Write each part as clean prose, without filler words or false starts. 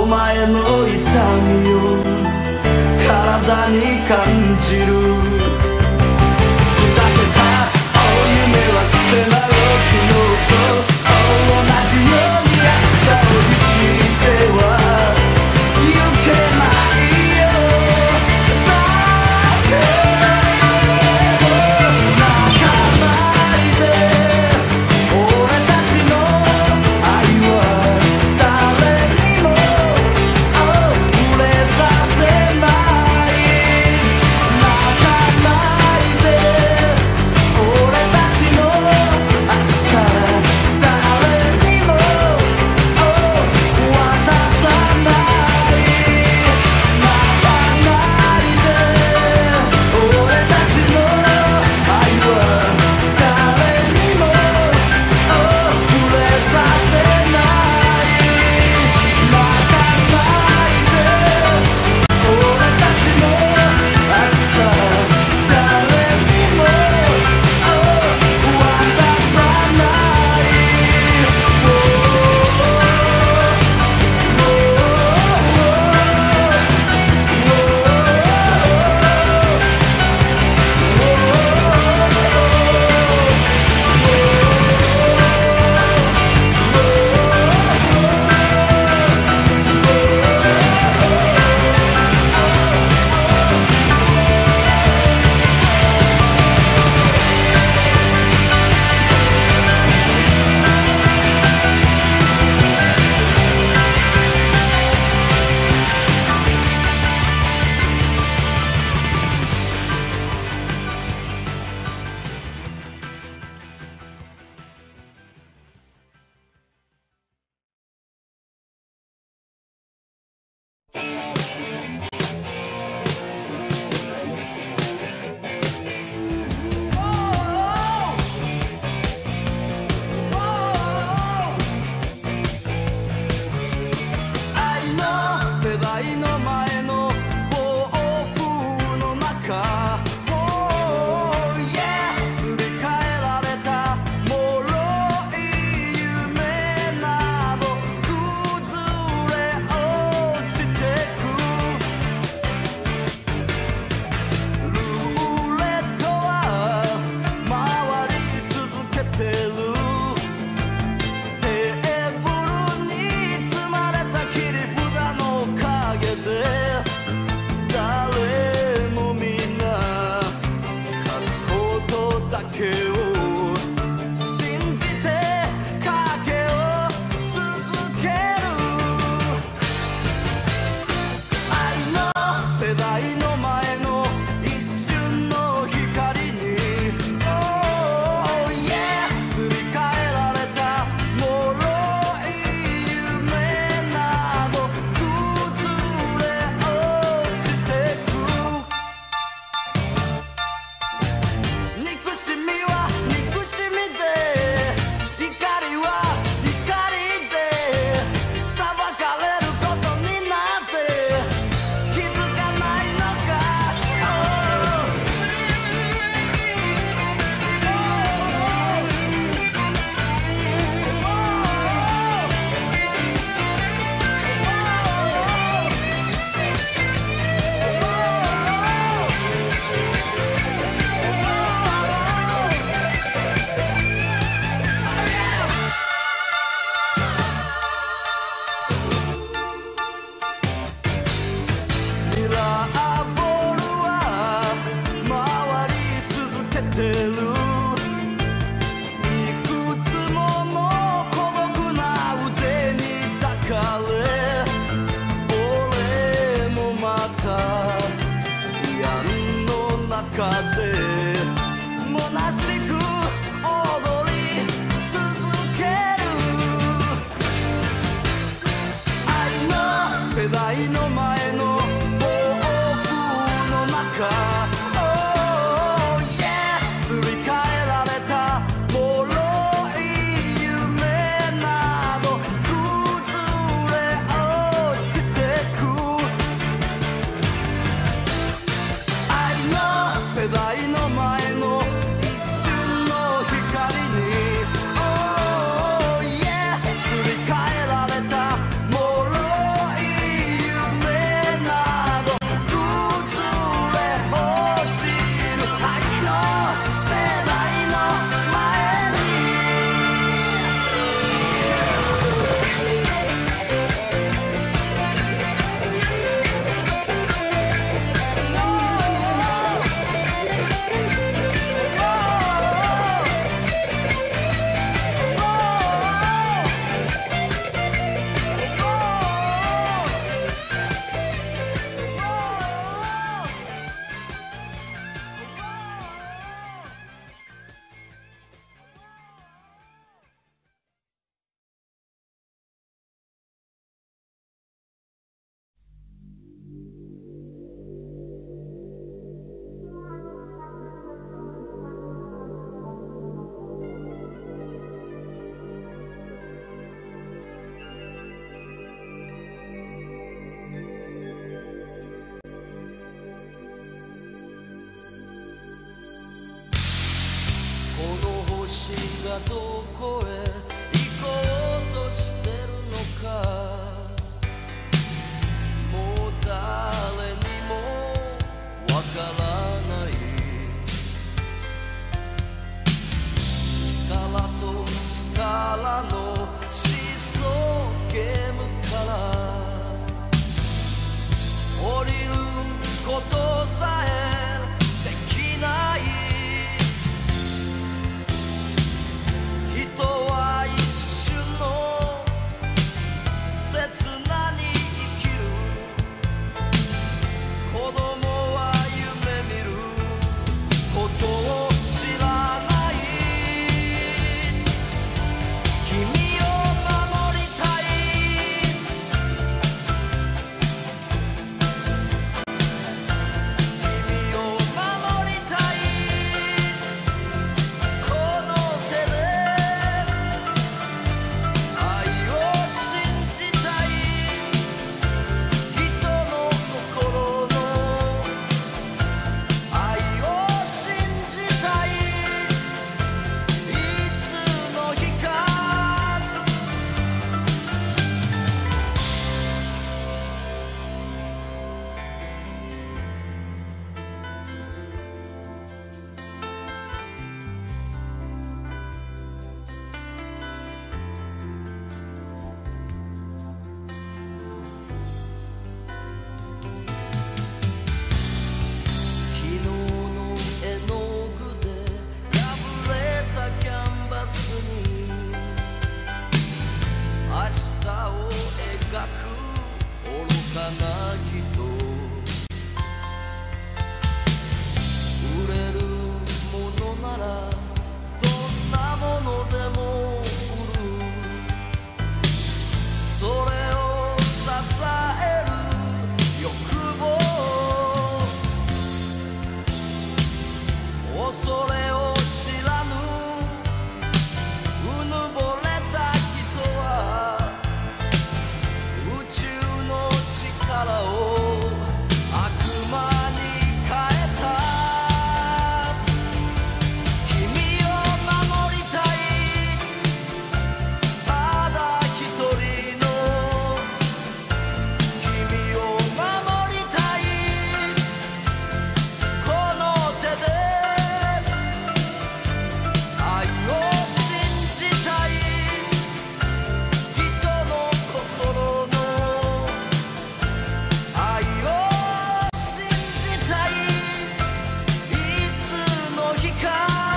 前の痛みを体に感じる。砕けた夢は捨てない。昨日と同じように明日を生きては行けないよ。だけど泣かないで。俺たちの愛は誰にも触れさせない。泣かないで。俺たちの明日誰にも渡さない。泣かないで。俺たちの愛は誰にも触れさせない。泣かないで。俺たちの明日誰にも渡さない。愛の世代の前の暴風の中、Oh yeah すり替えられた脆い夢など崩れ落ちてく。ルーレットは回り続けてる。テーブルに積まれた切り札の陰で誰も皆勝つことだけを信じて賭けを続ける。愛の世代の前の一瞬の光に Oh yeah すり替えられた脆い夢など崩れ落ちてく。憎しみは憎しみで、怒りは怒りで裁かれることになぜ気づかないのか。ミラーボールは回り続けてる。いくつもの孤独な腕に抱かれ、俺もまた闇の中で虚しく踊り続ける。愛の世代の前の暴風の中、Oh yeah すり替えられた脆い夢など崩れ落ちてく。愛の世代がどこへ行こうとしてるのか、もう誰にもわからない。力と力のシーソーゲームから降りることさえできない。人は一瞬の刹那に生きる。子供は夢見ることを知らない。君を守りたい。君を守りたい。この手で愛を信じたい。人の心の愛を信じたい。いつの日か昨日の絵の具で破れたキャンバスに明日を描く愚かな人。売れるものならどんなものでも売る。それを支える欲望。恐れを知らぬうぬぼれた人は宇宙の力を悪魔に変えた。君を守りたい。ただ一人の君を守りたい。この手で愛を信じたい。人の心の愛を信じたい。いつの日か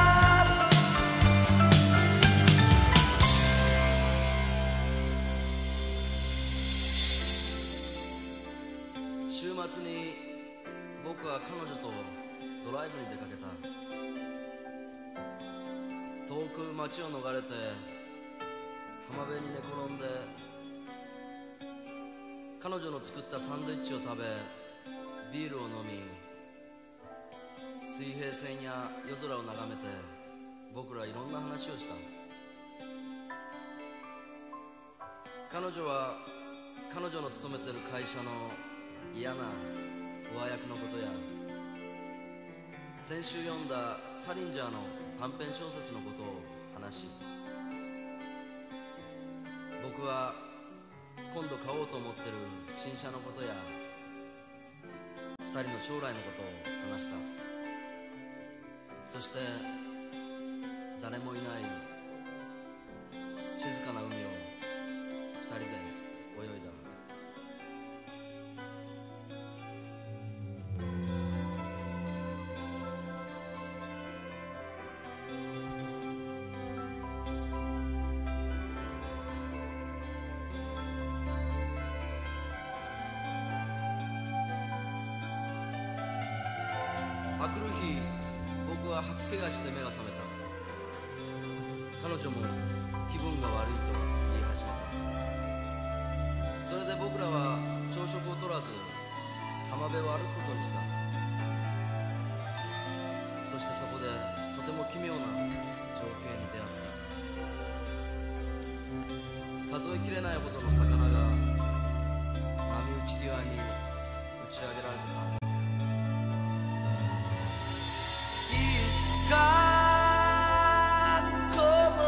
週末に僕は彼女とドライブに出かけた。遠く街を逃れて浜辺に寝転んで彼女の作ったサンドイッチを食べビールを飲み、水平線や夜空を眺めて僕らいろんな話をした。彼女は彼女の勤めてる会社の嫌な上役のことや先週読んだサリンジャーの短編小説のことを話し、僕は今度買おうと思ってる新車のことや2人の将来のことを話した。そして誰もいない静かな海を2人で泳いだ。あくる日、僕は吐き気がして目が覚めた。彼女も気分が悪いと言い始めた。それで僕らは朝食を取らず浜辺を歩くことにした。そしてそこでとても奇妙な情景に出会った。数えきれないほどの魚が波打ち際に打ち上げられてた。いつかこの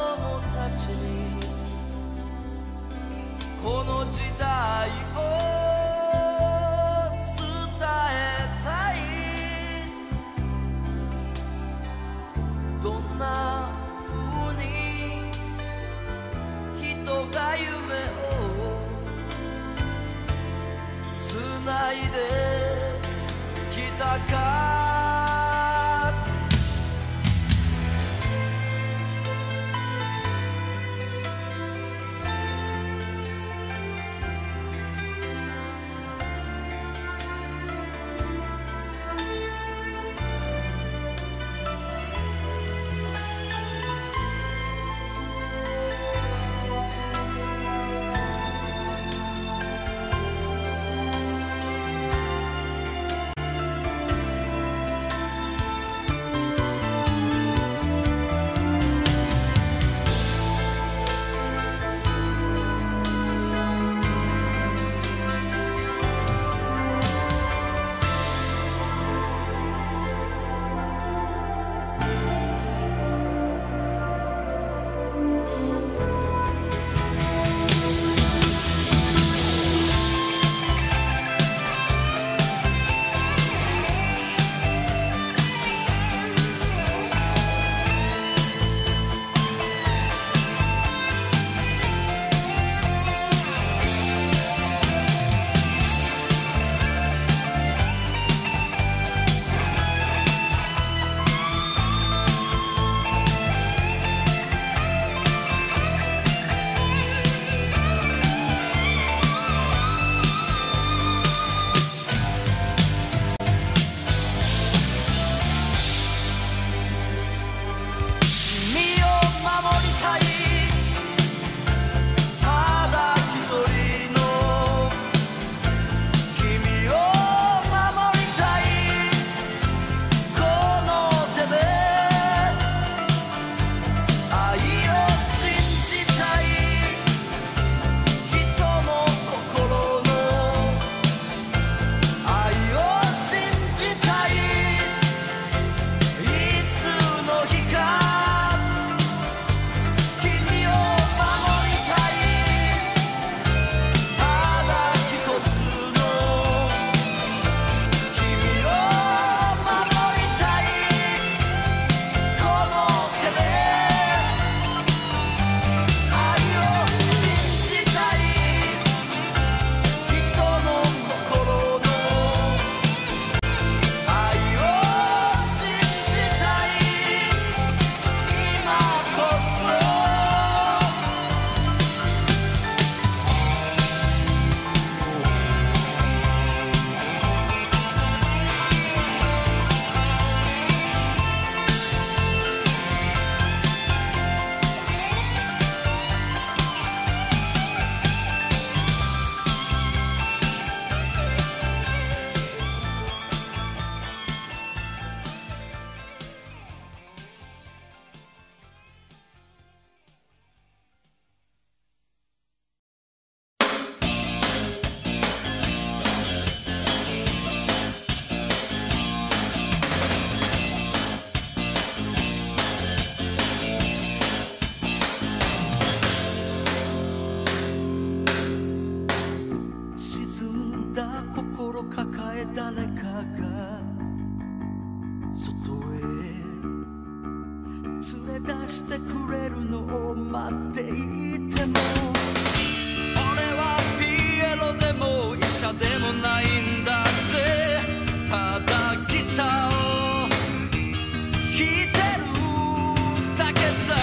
してくれるのを待っていても、俺はピエロでも医者でもないんだぜ。ただギターを弾いてるだけさ。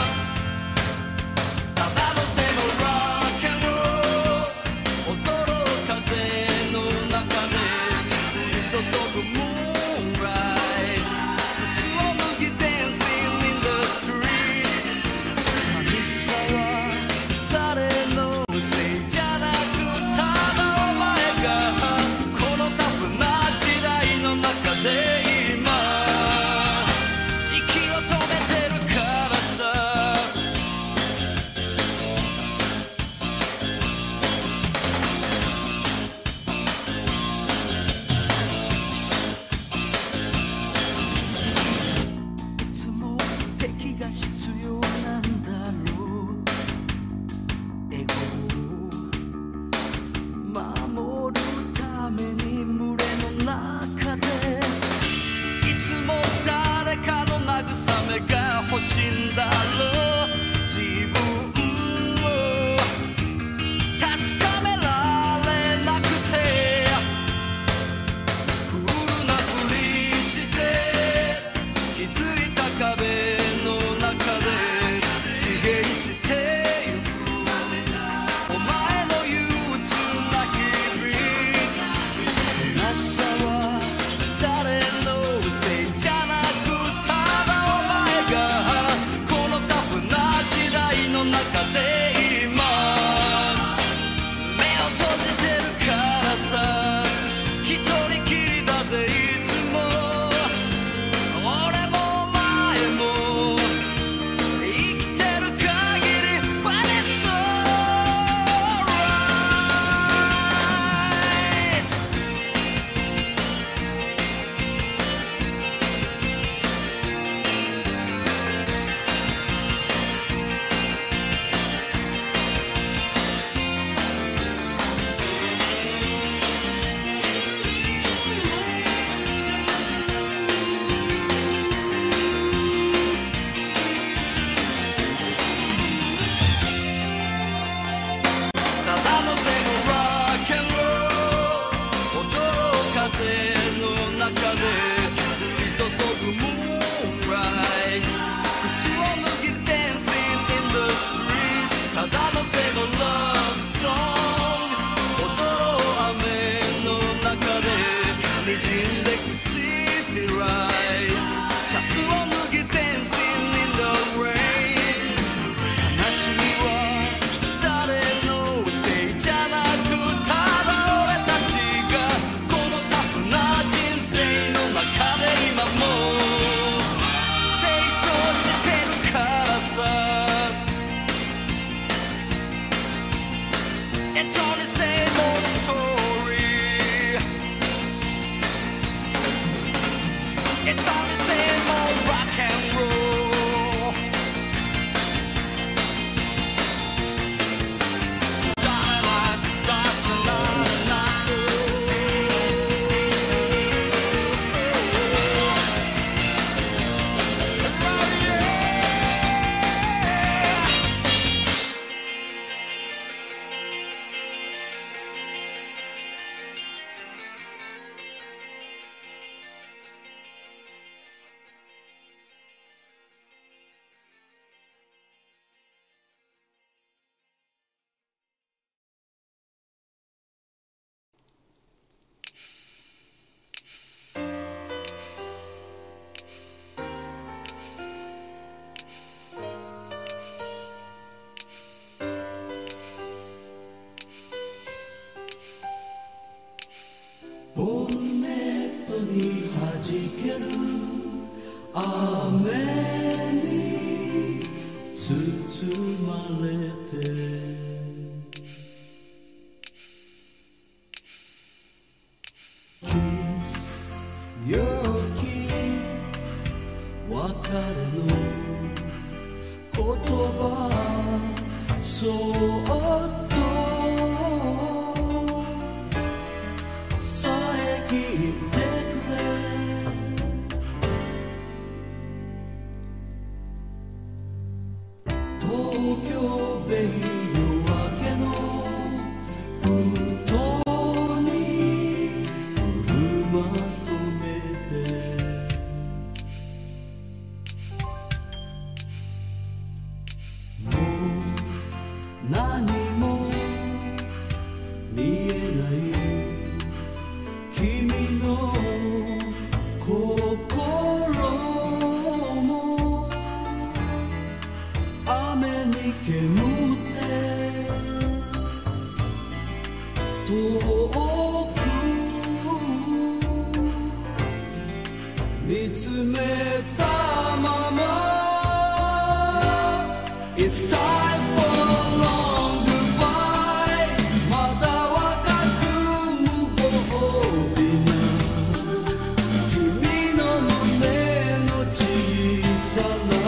ただのせのロックンロール、踊ろう風の中で降り注ぐムーンライト、靴を脱ぎ Dancing in the street。 寂しさは誰のせいじゃなく、ただお前がこのタフな時代の中で今息を止めてるからさ。いつも敵が必要なんだろう。エゴを守るために群れの中で、いつも誰かの慰めが欲しいんだろう。自分を確かめられなくて、クールなフ It's all the same old story. It's all the same old rock and roll. Dynamite,ボンネットに弾ける雨に包まれてKiss your kiss 別れの言葉そっと遮ってくれ東京ベイ夜明けのふとに車止めてもう何も見えない君の心も雨に煙って遠く見つめたまま It's time for a long goodbye まだ若く無防備な君の胸の小さ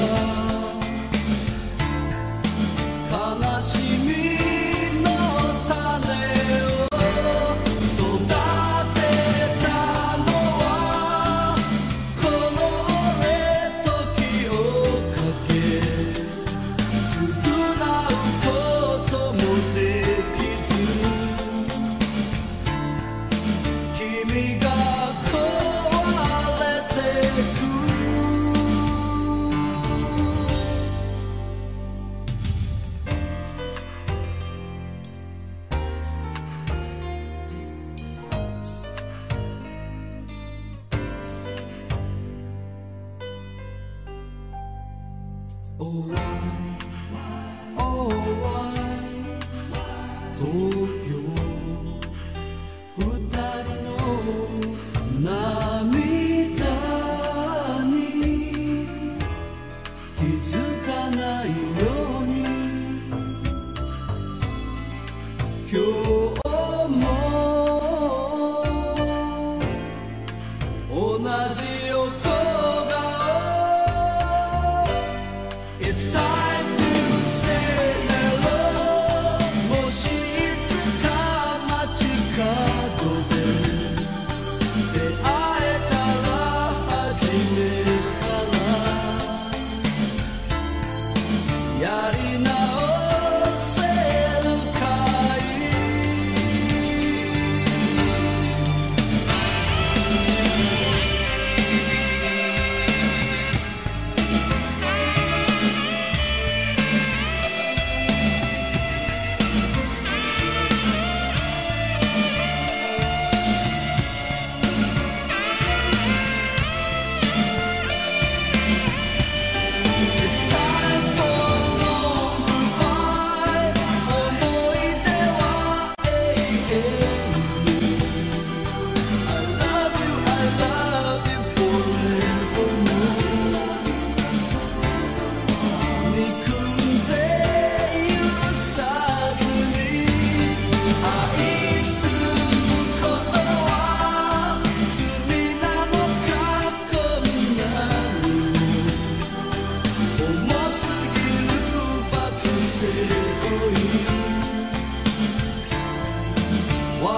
な悲しみの種を育てたのはこの俺時をかけ償うこともできず君が壊れてくOh why, oh why 東京二人の涙に気づかないように今日も同じ横顔 It's time to say hello もしいつか街角で出会えたら初めからやり直せるかい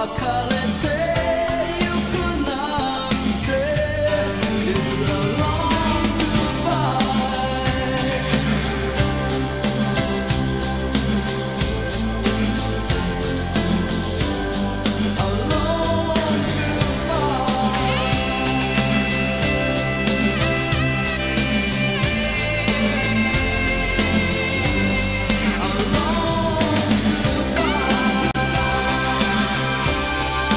れてゆくなんて It's a long goodbye A long goodbye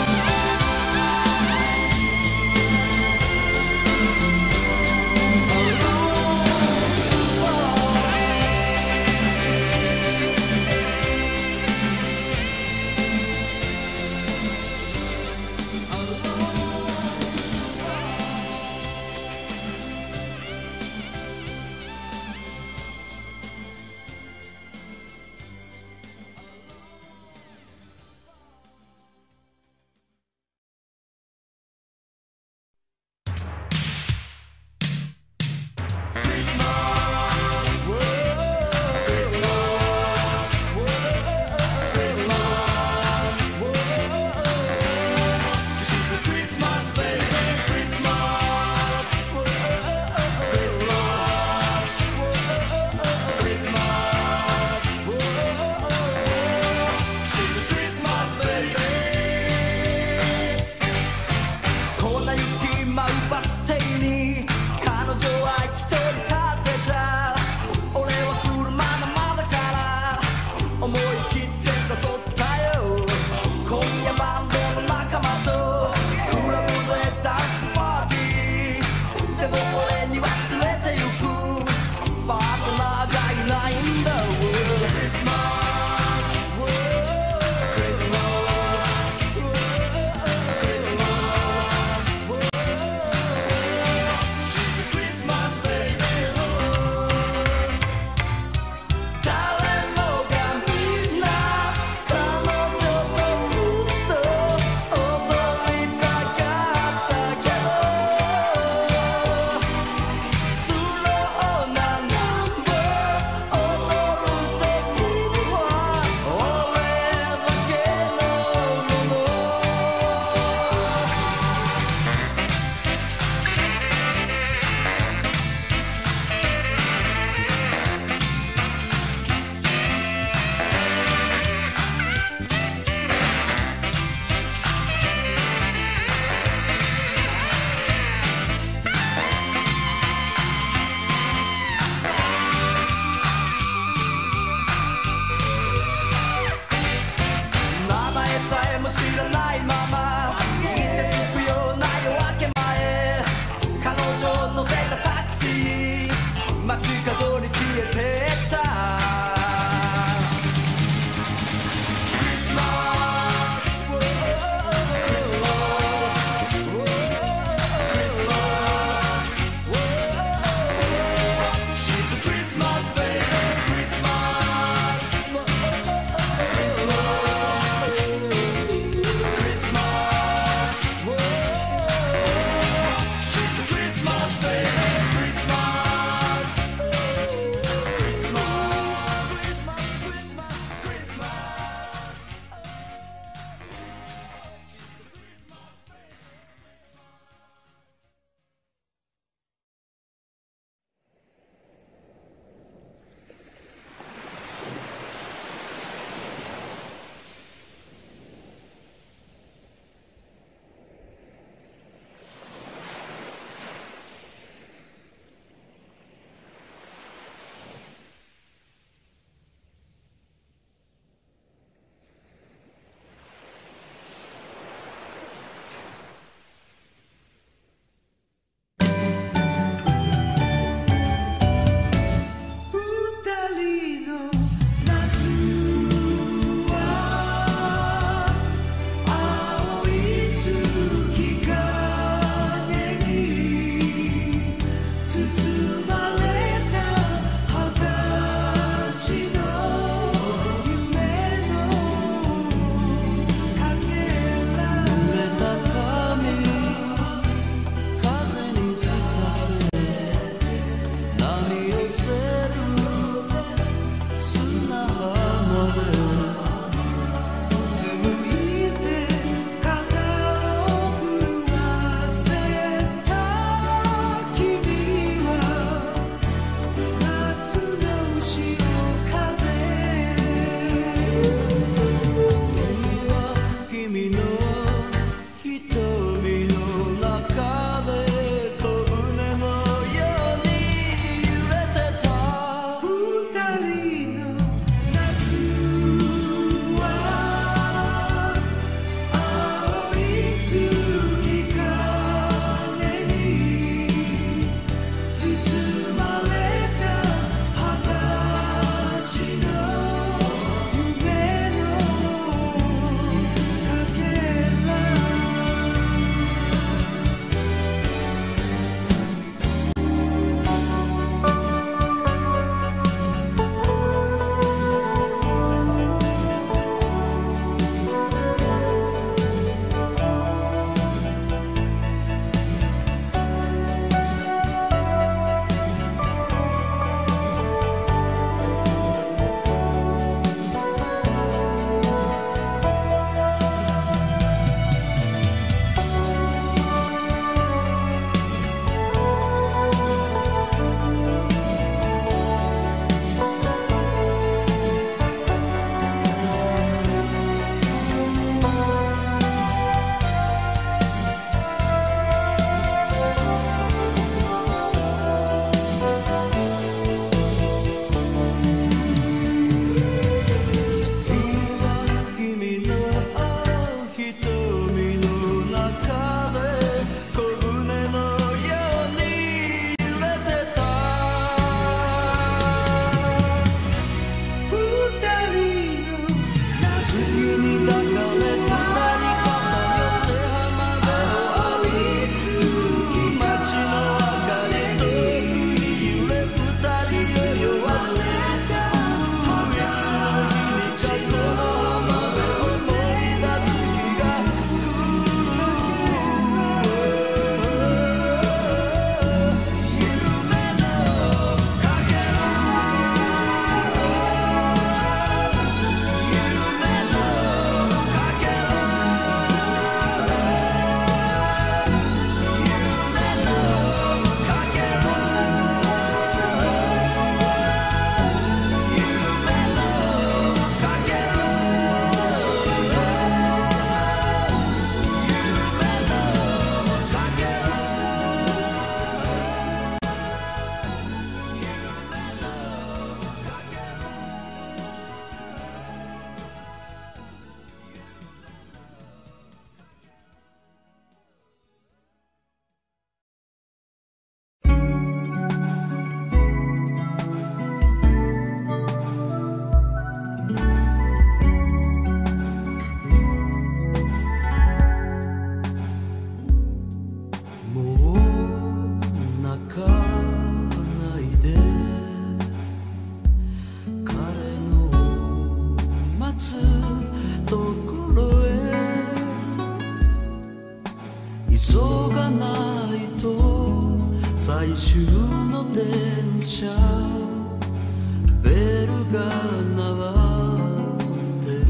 急がないと最終の電車ベルが鳴ってる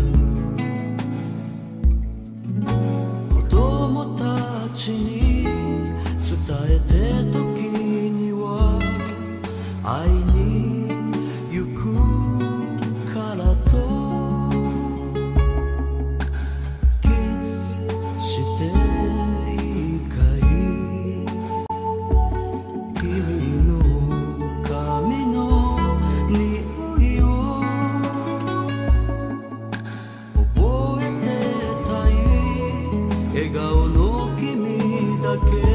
子供たちに伝えて時には会いに行くからとキスしていいかい君の髪の匂いを覚えてたい笑顔の君だけ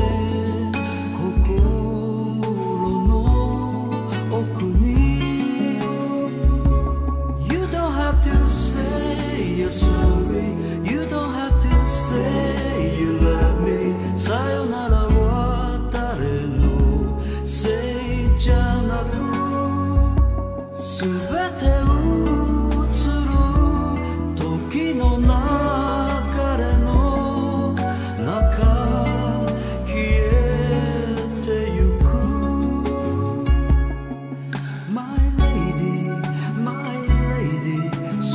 You're sorry, you don't have to say you love me さよならは誰のせいじゃなく全て移る時の流れの中消えてゆく My lady, my lady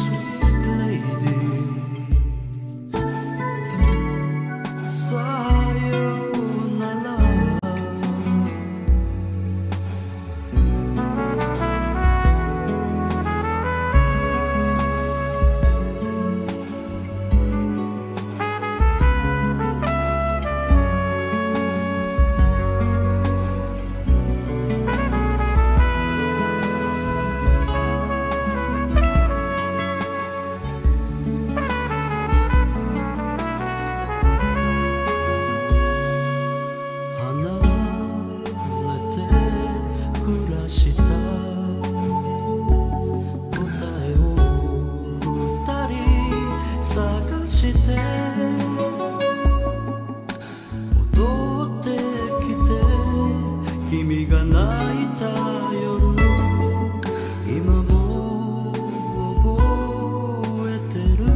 君が泣いた夜今も覚えてる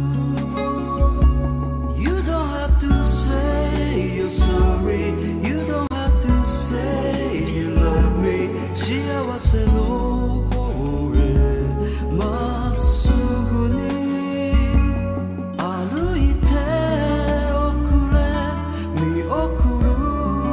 You don't have to say you're sorry You don't have to say you love me 幸せの方へまっすぐに歩いておくれ見送る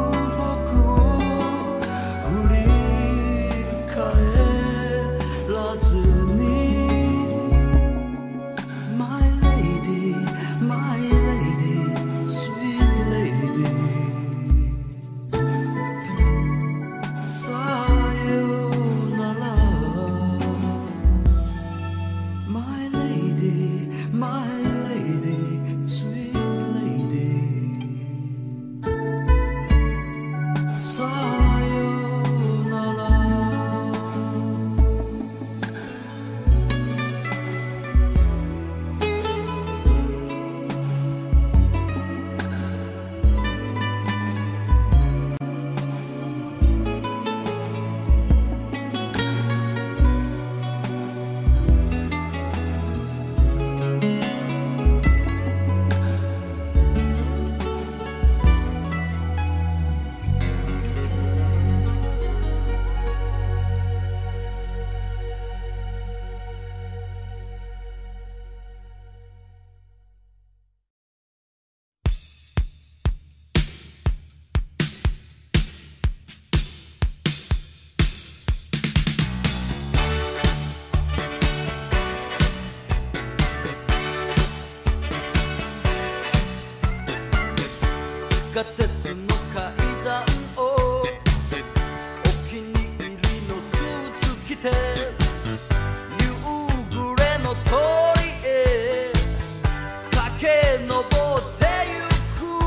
地下鉄の階段をお気に入りのスーツ着て夕暮れの通りへ駆け上ってゆく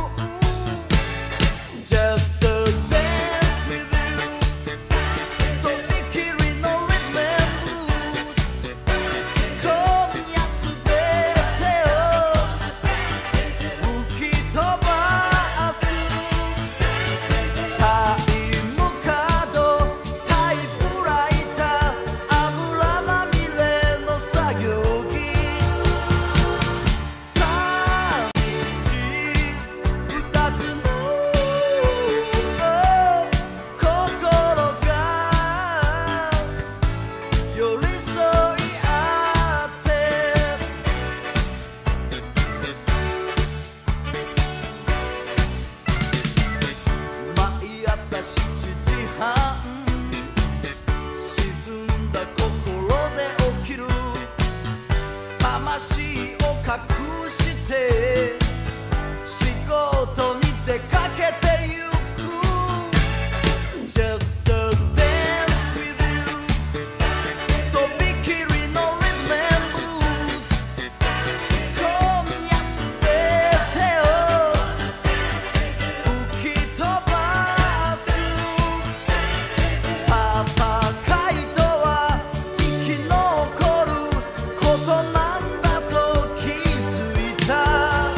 Just a dance with you とびきりのリズム今夜すべてを吹き飛ばすして仕事に出かけてゆく Just a dance with you とびきりのリズム&ブルース今夜すべてを吹き飛ばす戦いとは生き残ることなんだと気づいた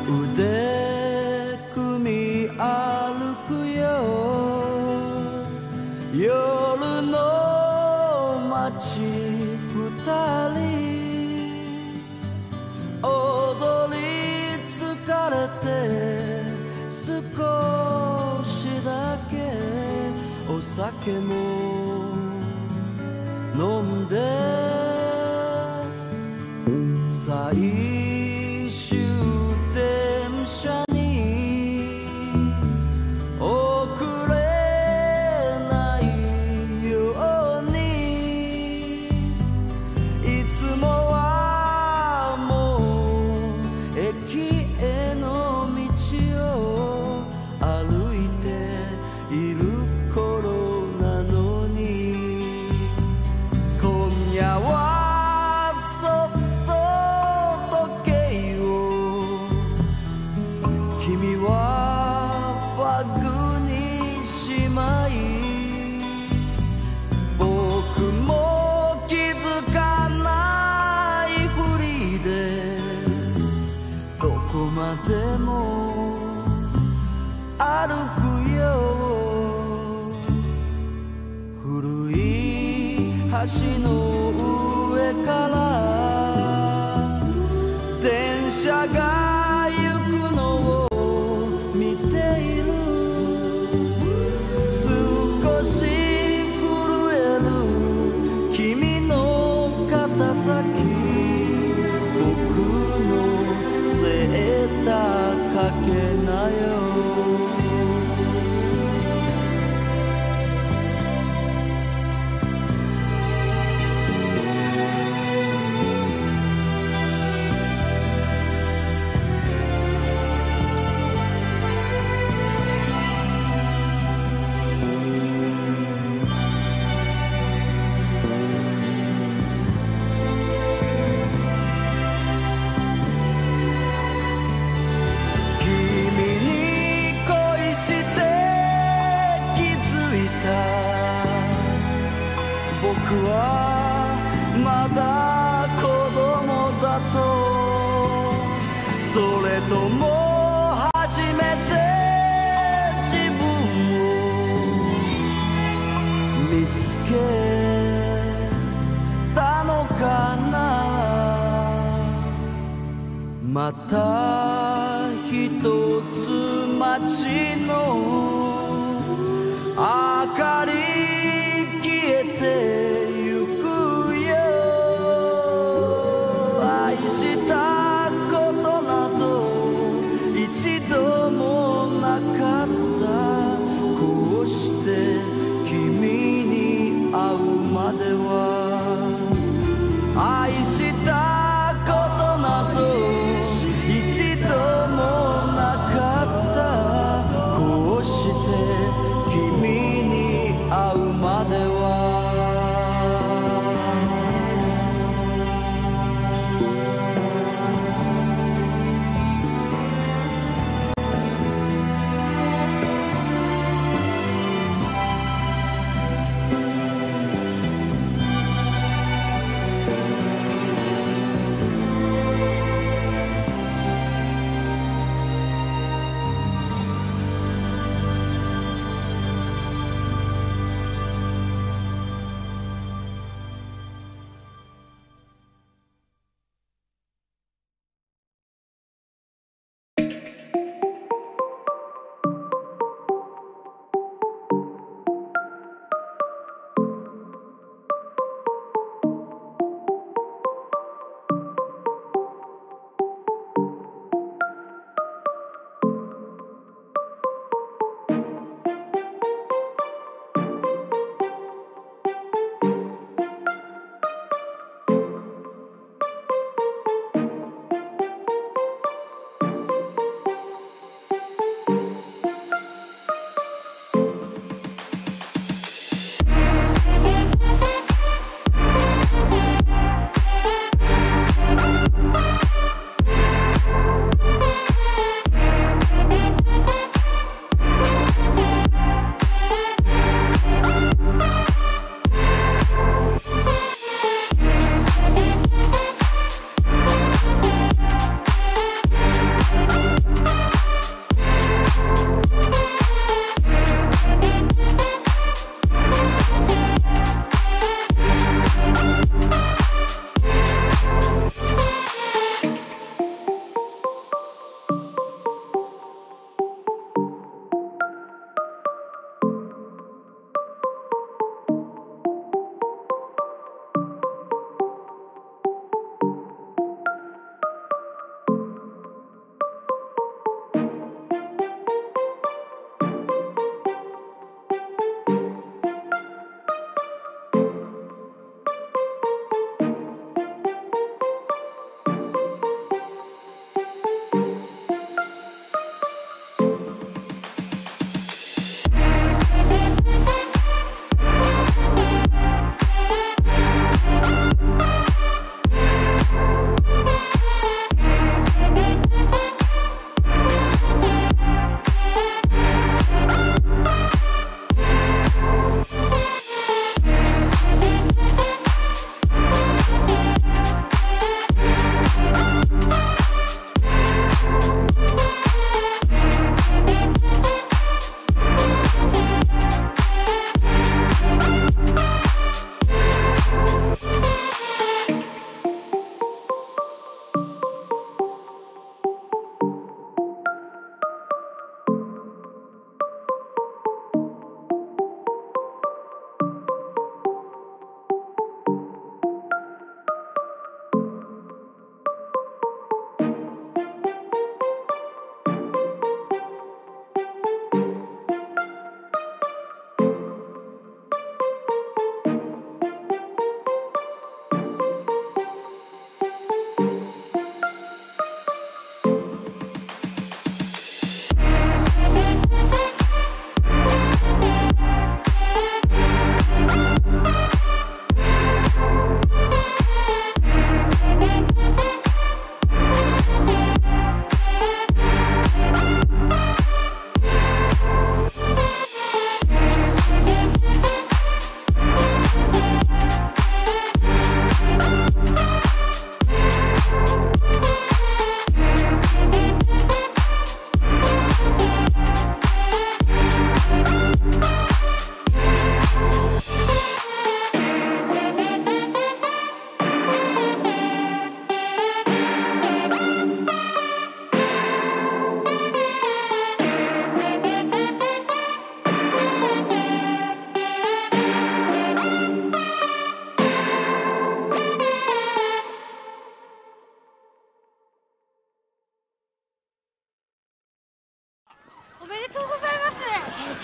腕組み歩くよ夜の街二人踊り疲れて少しだけお酒も飲んで最終電車に遅れないようにいつもはもう駅への道を歩いている頃なのに今夜は君はバッグにしまい僕も気づかないふりでどこまでも歩くよ古い橋の上から電車が行くのを見ている少し震える君の肩先僕のセーターかけなよ僕はまだ子供だとそれとも初めて自分を見つけたのかなまた一つ街の明かり消えてゆくよ愛したことなど一度もなかったこうして君に会うまでは愛したことなど一度もなかったこうして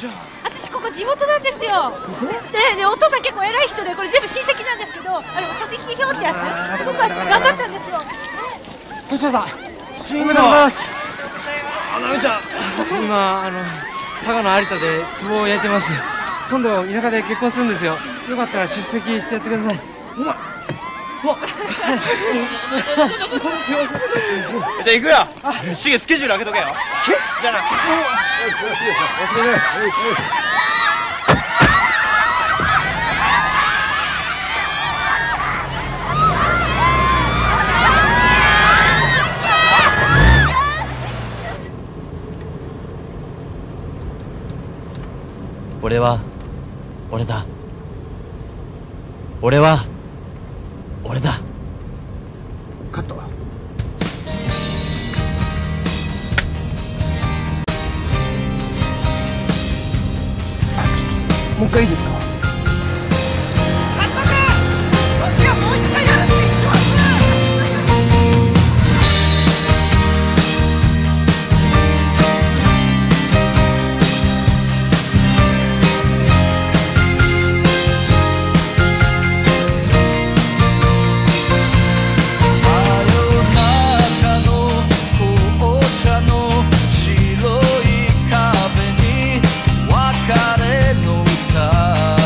私ここ地元なんですよ。でお父さん結構偉い人で、これ全部親戚なんですけど、組織票ってやつすごく私頑張ったんですよ。 年さん、おめでとうございます。なめちゃん、今佐賀の有田で壺を焼いてまして、今度田舎で結婚するんですよ。よかったら出席してやってください。お前、うわ、 じゃあ行くよ。シゲスケジュール開けとけよ。じゃあな。 俺は俺だ。俺は俺だ。 カット。もう一回いいですか。私はもう一回やるって言ってます。 白い壁に別れの歌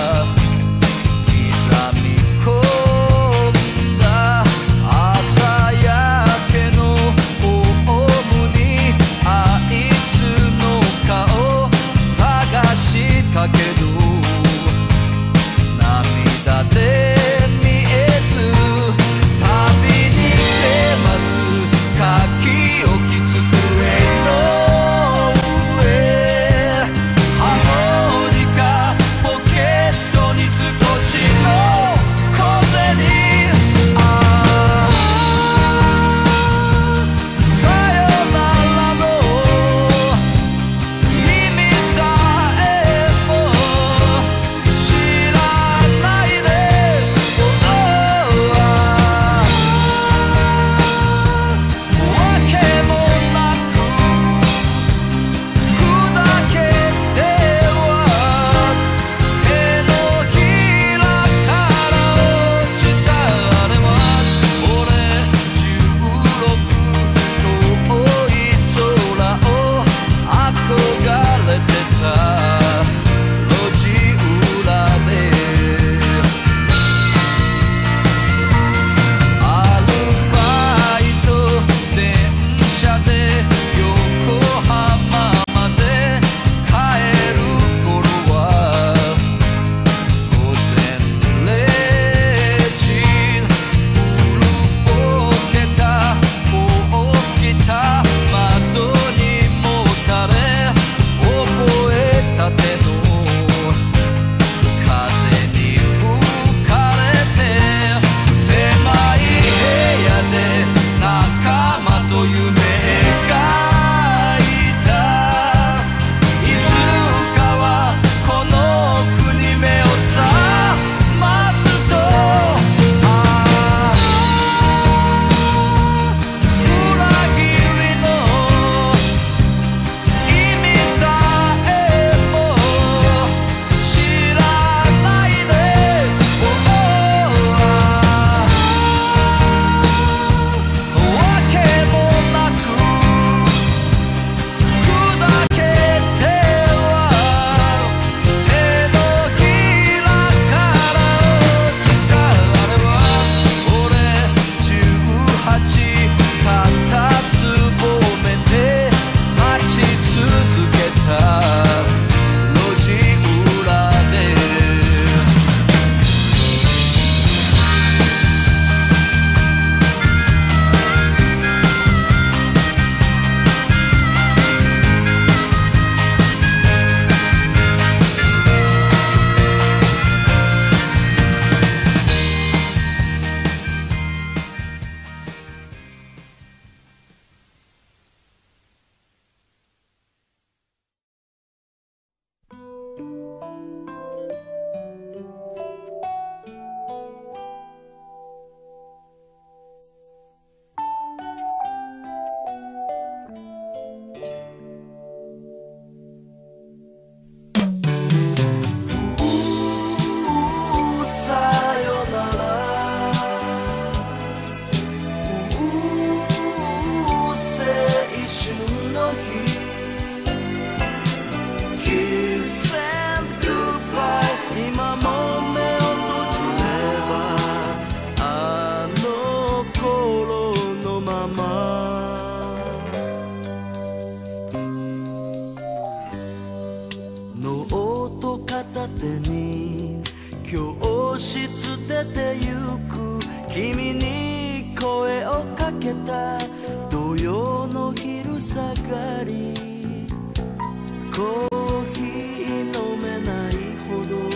りコーヒー飲めないほど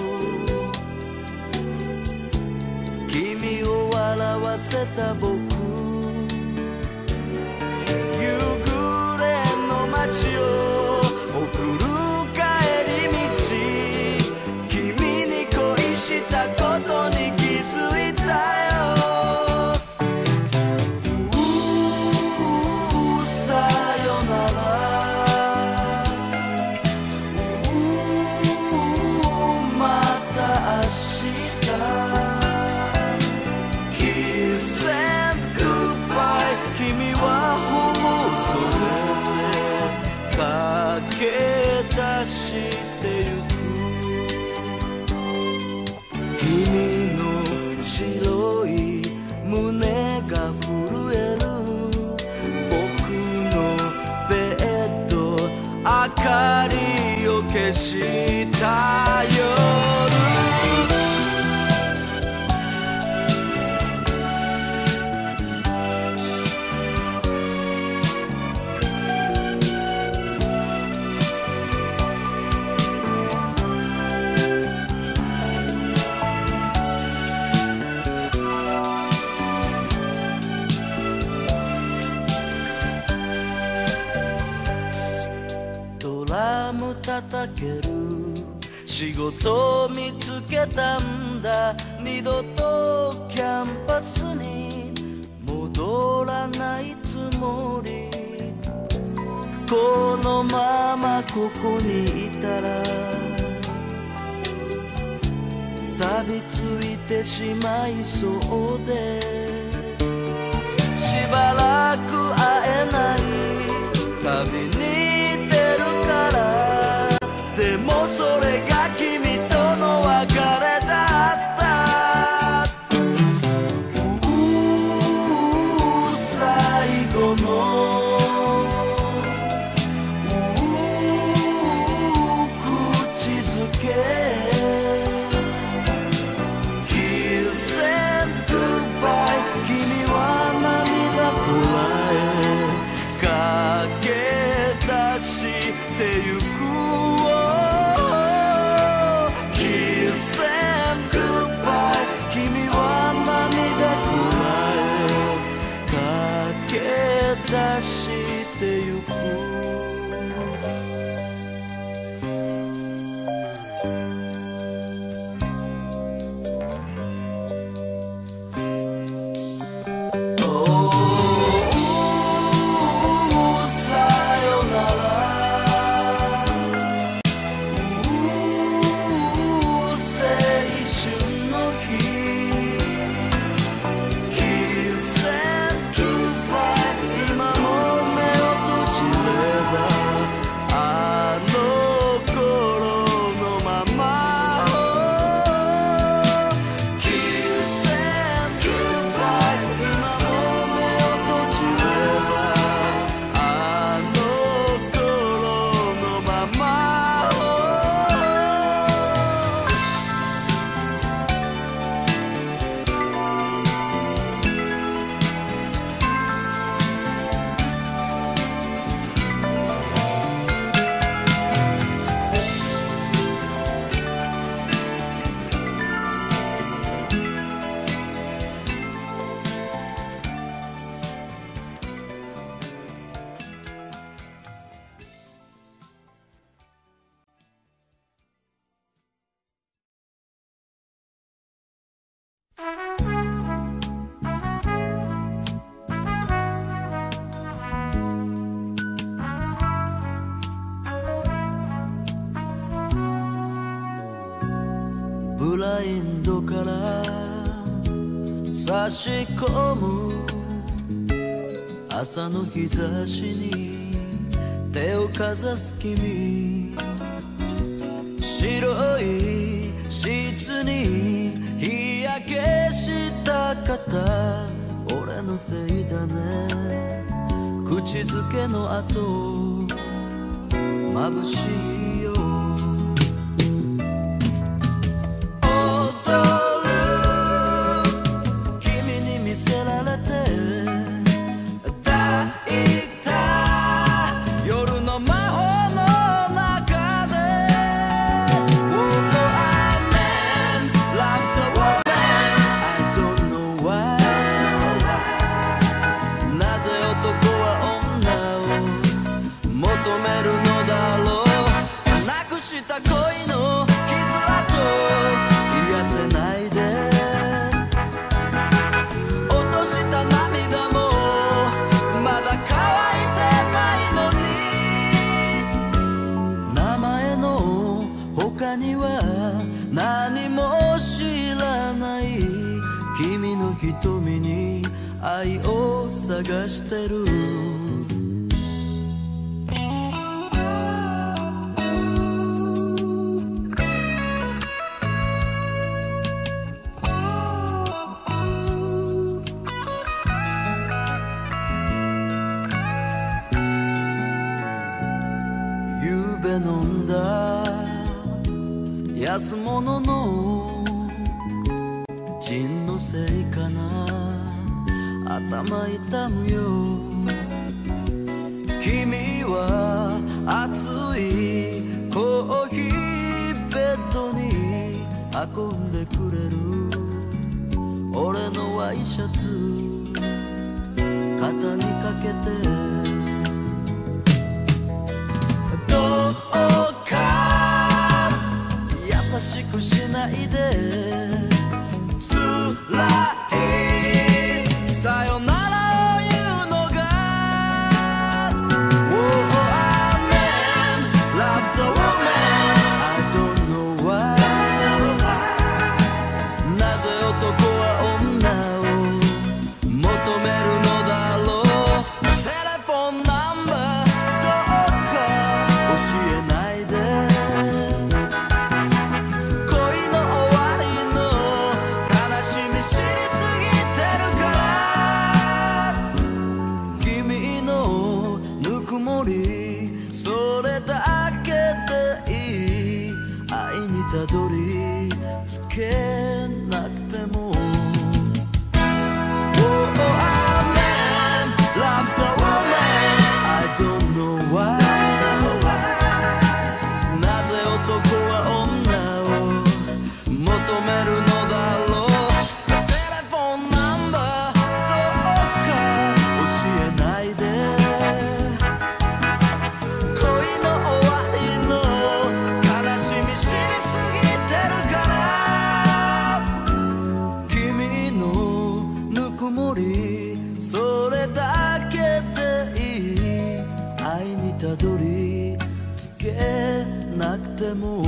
君を笑わせた僕夕暮れの街を送る帰り道君に恋したことに気づいたよさよならまた明日 Kiss and goodbye 君はほぼそれで駆け出してゆく君の白い胸が震える僕のベッド明かりを消した夜ドラム叩ける仕事見つけたんだ二度とキャンパスに戻らないつもりこのままここにいたら錆びついてしまいそうでしばらく会えない旅に出るからでもそれが君との別れだった最後の口づけ Kiss and goodbye 君は涙こらえ駆け出してゆくKiss and goodbye 君は涙こらえ駆け出してゆくブラインドから差し込む朝の日差しに手をかざす君白いシーツに日焼けした肩俺のせいだね口づけの後眩しいよ夜がしてるゆうべ飲んだ安物のジンのせいかな頭痛むよ君は熱いコーヒーベッドに運んでくれる俺のワイシャツ肩にかけてどうか優しくしないで辛いさよならを言うのが Oh, amen Love's a woman I don't know why なぜ男は女を求めるのだろうテレフォンナンバーどうか教えないで恋の終わりの悲しみ知りすぎてるから君のぬくもりそれだけでいい愛にたどり着けなくても Oh, amen Love's a woman I don't know why なぜ男は女を求めるのだろうテレフォンナンバーどうか教えないで恋の終わりの悲しみ知りすぎてるから君のぬくもりそれだけでいい愛にたどり着けなくても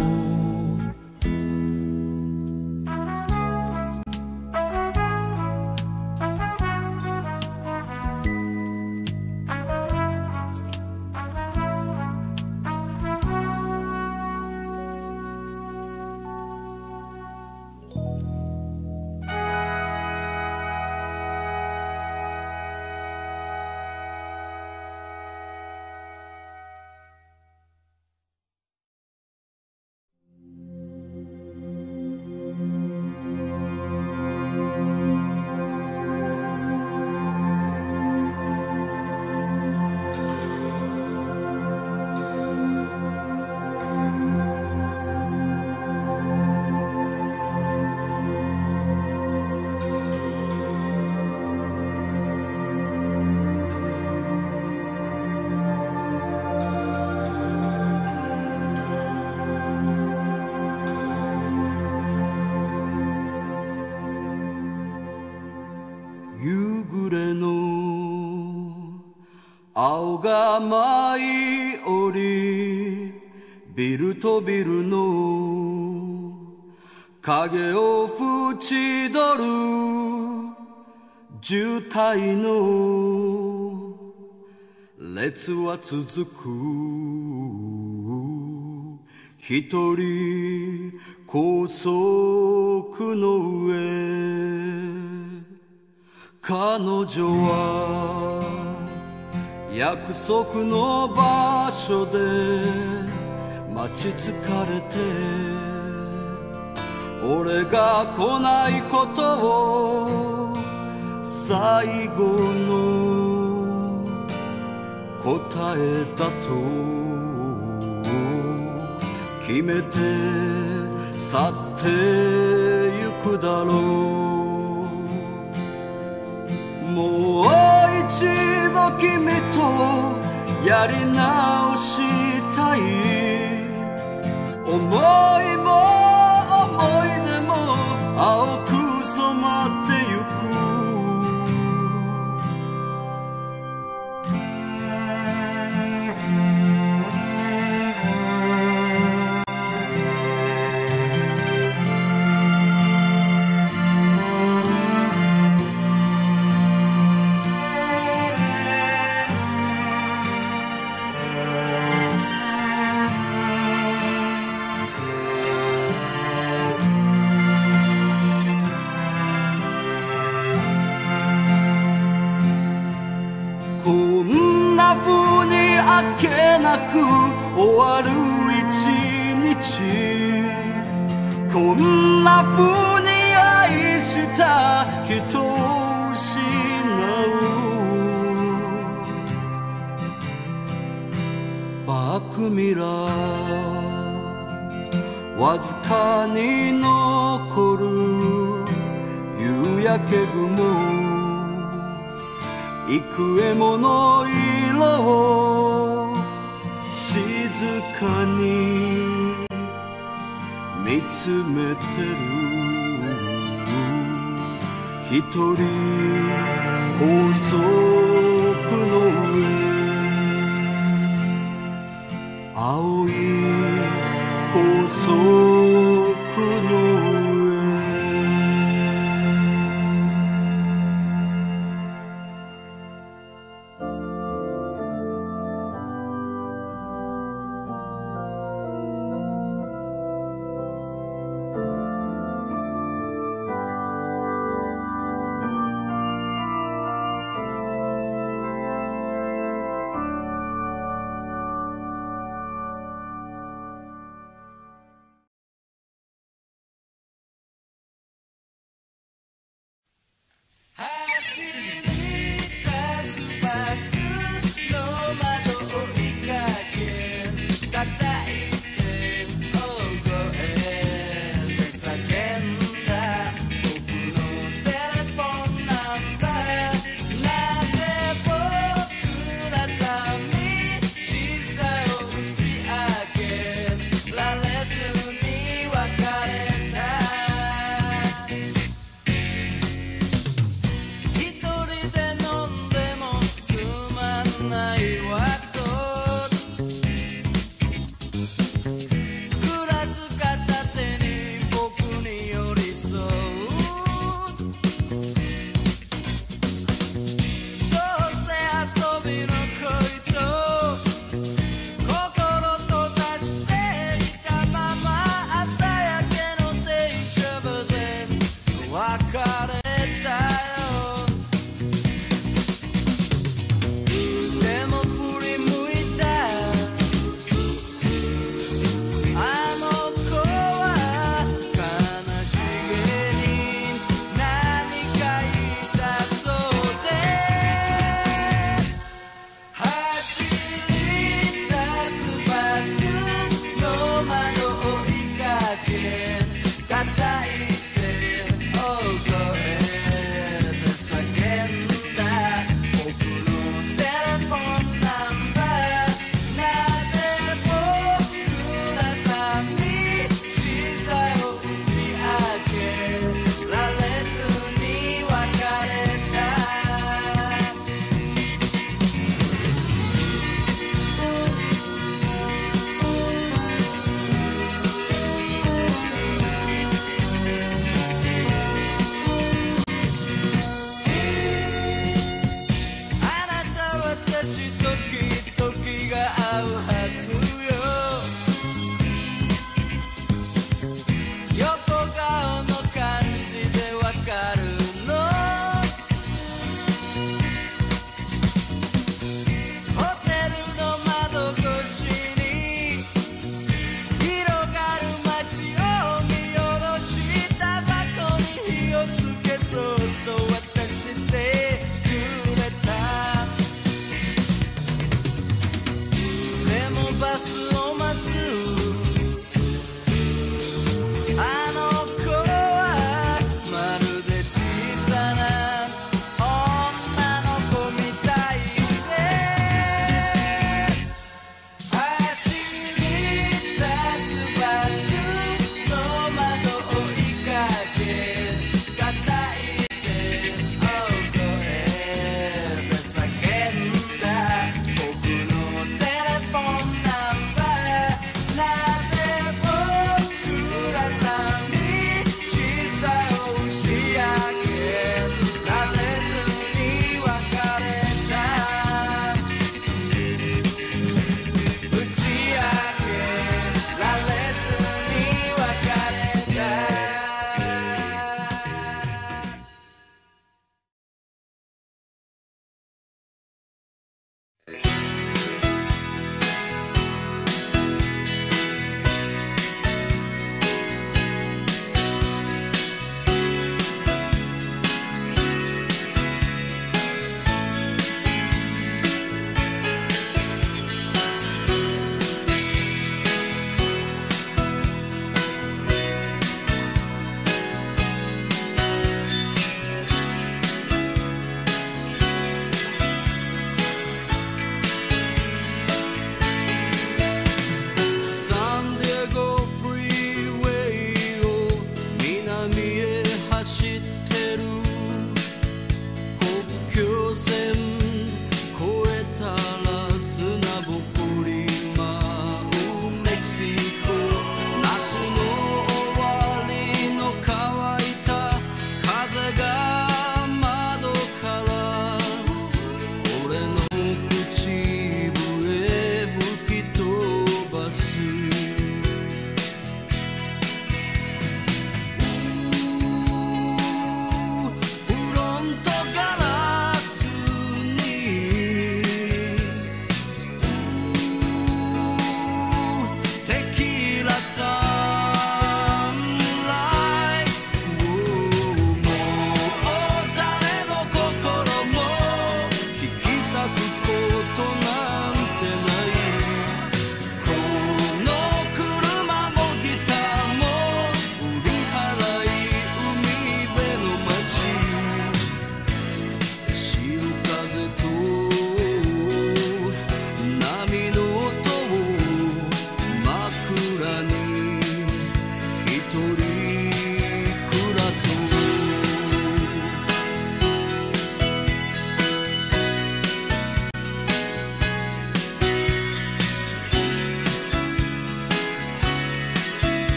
夕暮れの青が舞い降りビルとビルの影を縁取る渋滞の列は続く一人高速の上彼女は約束の場所で待ち疲れて俺が来ないことを最後の答えだと決めて去ってゆくだろうもう一度君とやり直したい思いも思い出も青く染まってゆくんな風にあっけなく終わる一日、こんな風に愛した人を失う。バックミラーわずかに残る夕焼け雲、幾重もの色を静かに見つめてる。一人高速の上、青い高速の上。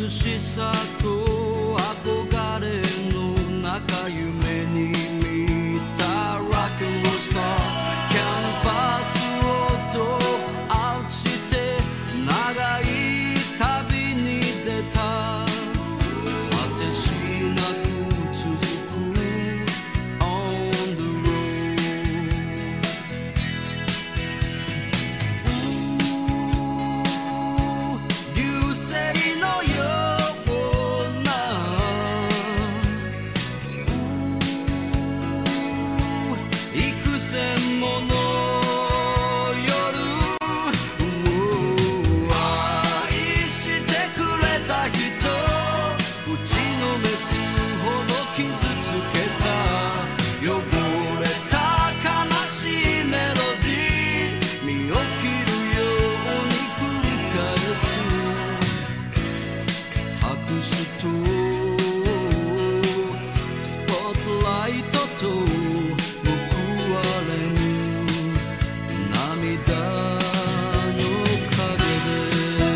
しさと憧れの中夢に見た Rock and Roll Star キャンパスをドアウトして長い旅に出た果てしなく続く On the road 流星のような幾千もの夜愛してくれた人打ちのめすほど傷つけた汚れた悲しいメロディー身を切るように繰り返す拍手とスポットライトと報われぬ涙の陰で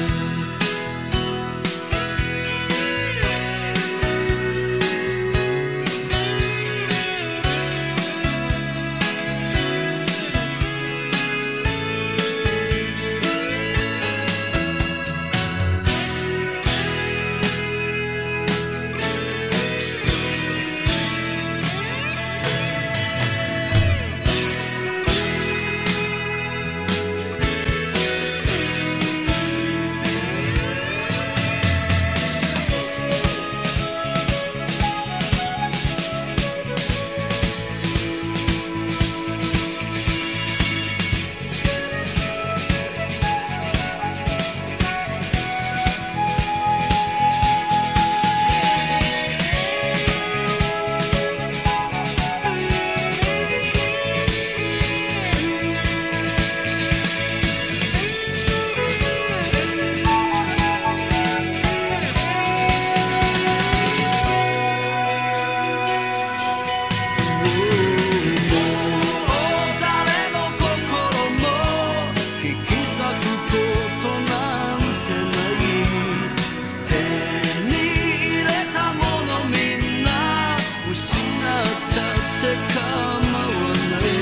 誰の心も引き裂くことなんてない手に入れたものみんな失ったって構わ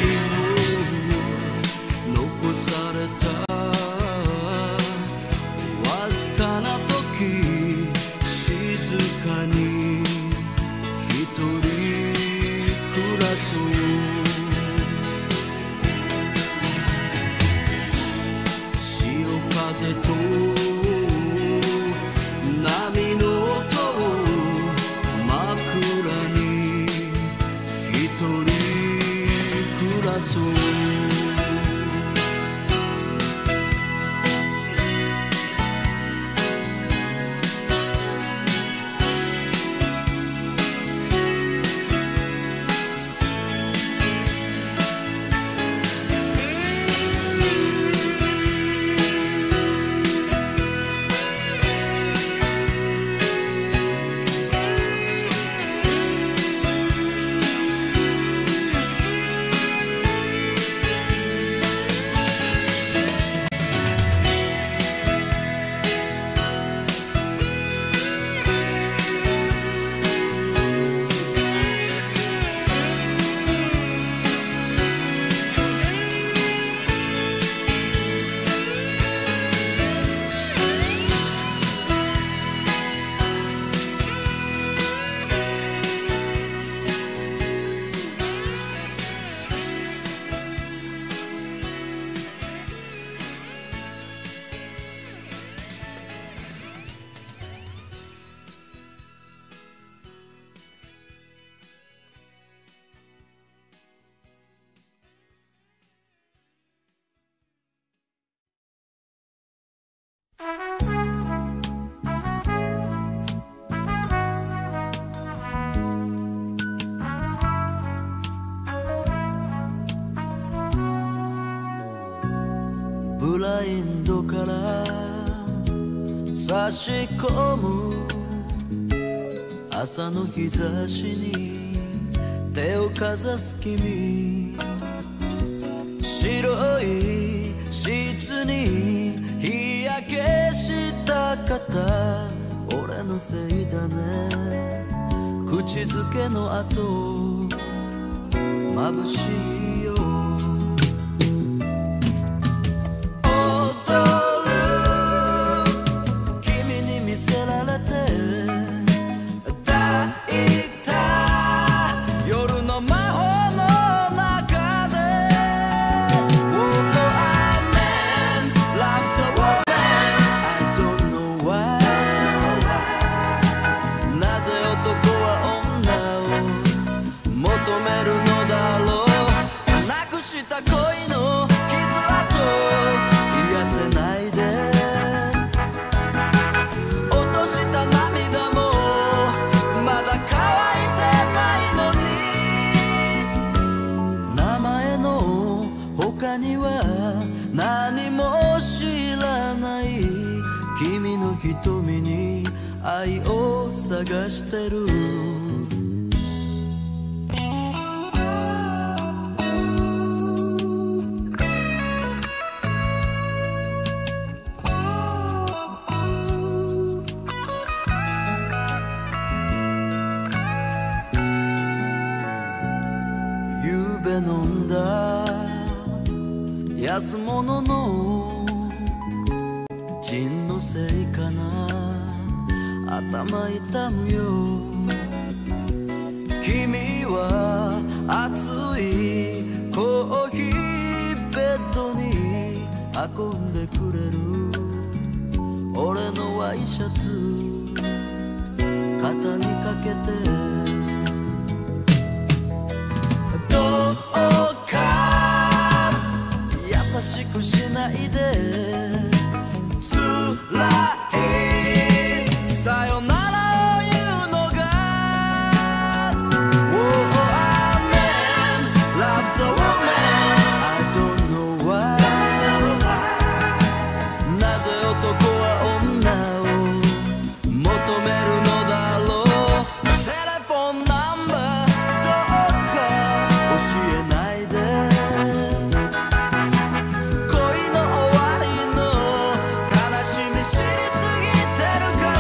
ない残されたわずかな時静かに一人暮らそう潮風と波の音を枕に一人暮らそうブラインドから差し込む朝の日差しに手をかざす君白いシーツに日焼けした肩俺俺のせいだね。口づけの後眩しいよ。踊る君に見せられて抱いた夜の魔法の中で Oh, a man loves a woman. I don't know why. なぜ男は女を求めるのだろう。なくした恋の傷跡癒せないで。落とした涙もまだ乾いてないのに。名前の他には何も知らない君の瞳に愛を探してる。夕べ飲んだ安物のジンのせいかな。頭痛むよ。君は熱いコーヒーベッドに運んでくれる。俺のワイシャツ肩にかけてどうか優しくしないで。辛いさよならを言うのが Oh, a man loves a woman. I don't know why. なぜ男は女を求めるのだろう。テレフォンナンバーどうか教えないで。恋の終わりの悲しみ知りすぎてるから。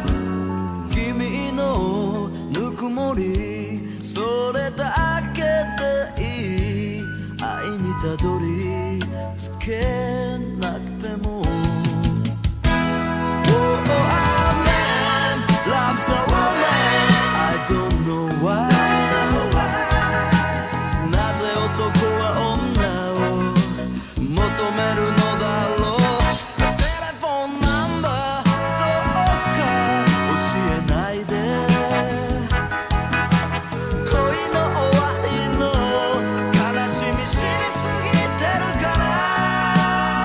君のぬくもりそれだけでいい。愛にたどり着けなくても Oh, a man loves a woman. I don't know why. なぜ男は女を求めるのだろう。テレフォンナンバーどうか教えないで。恋の終わりの悲しみ知りすぎてるから。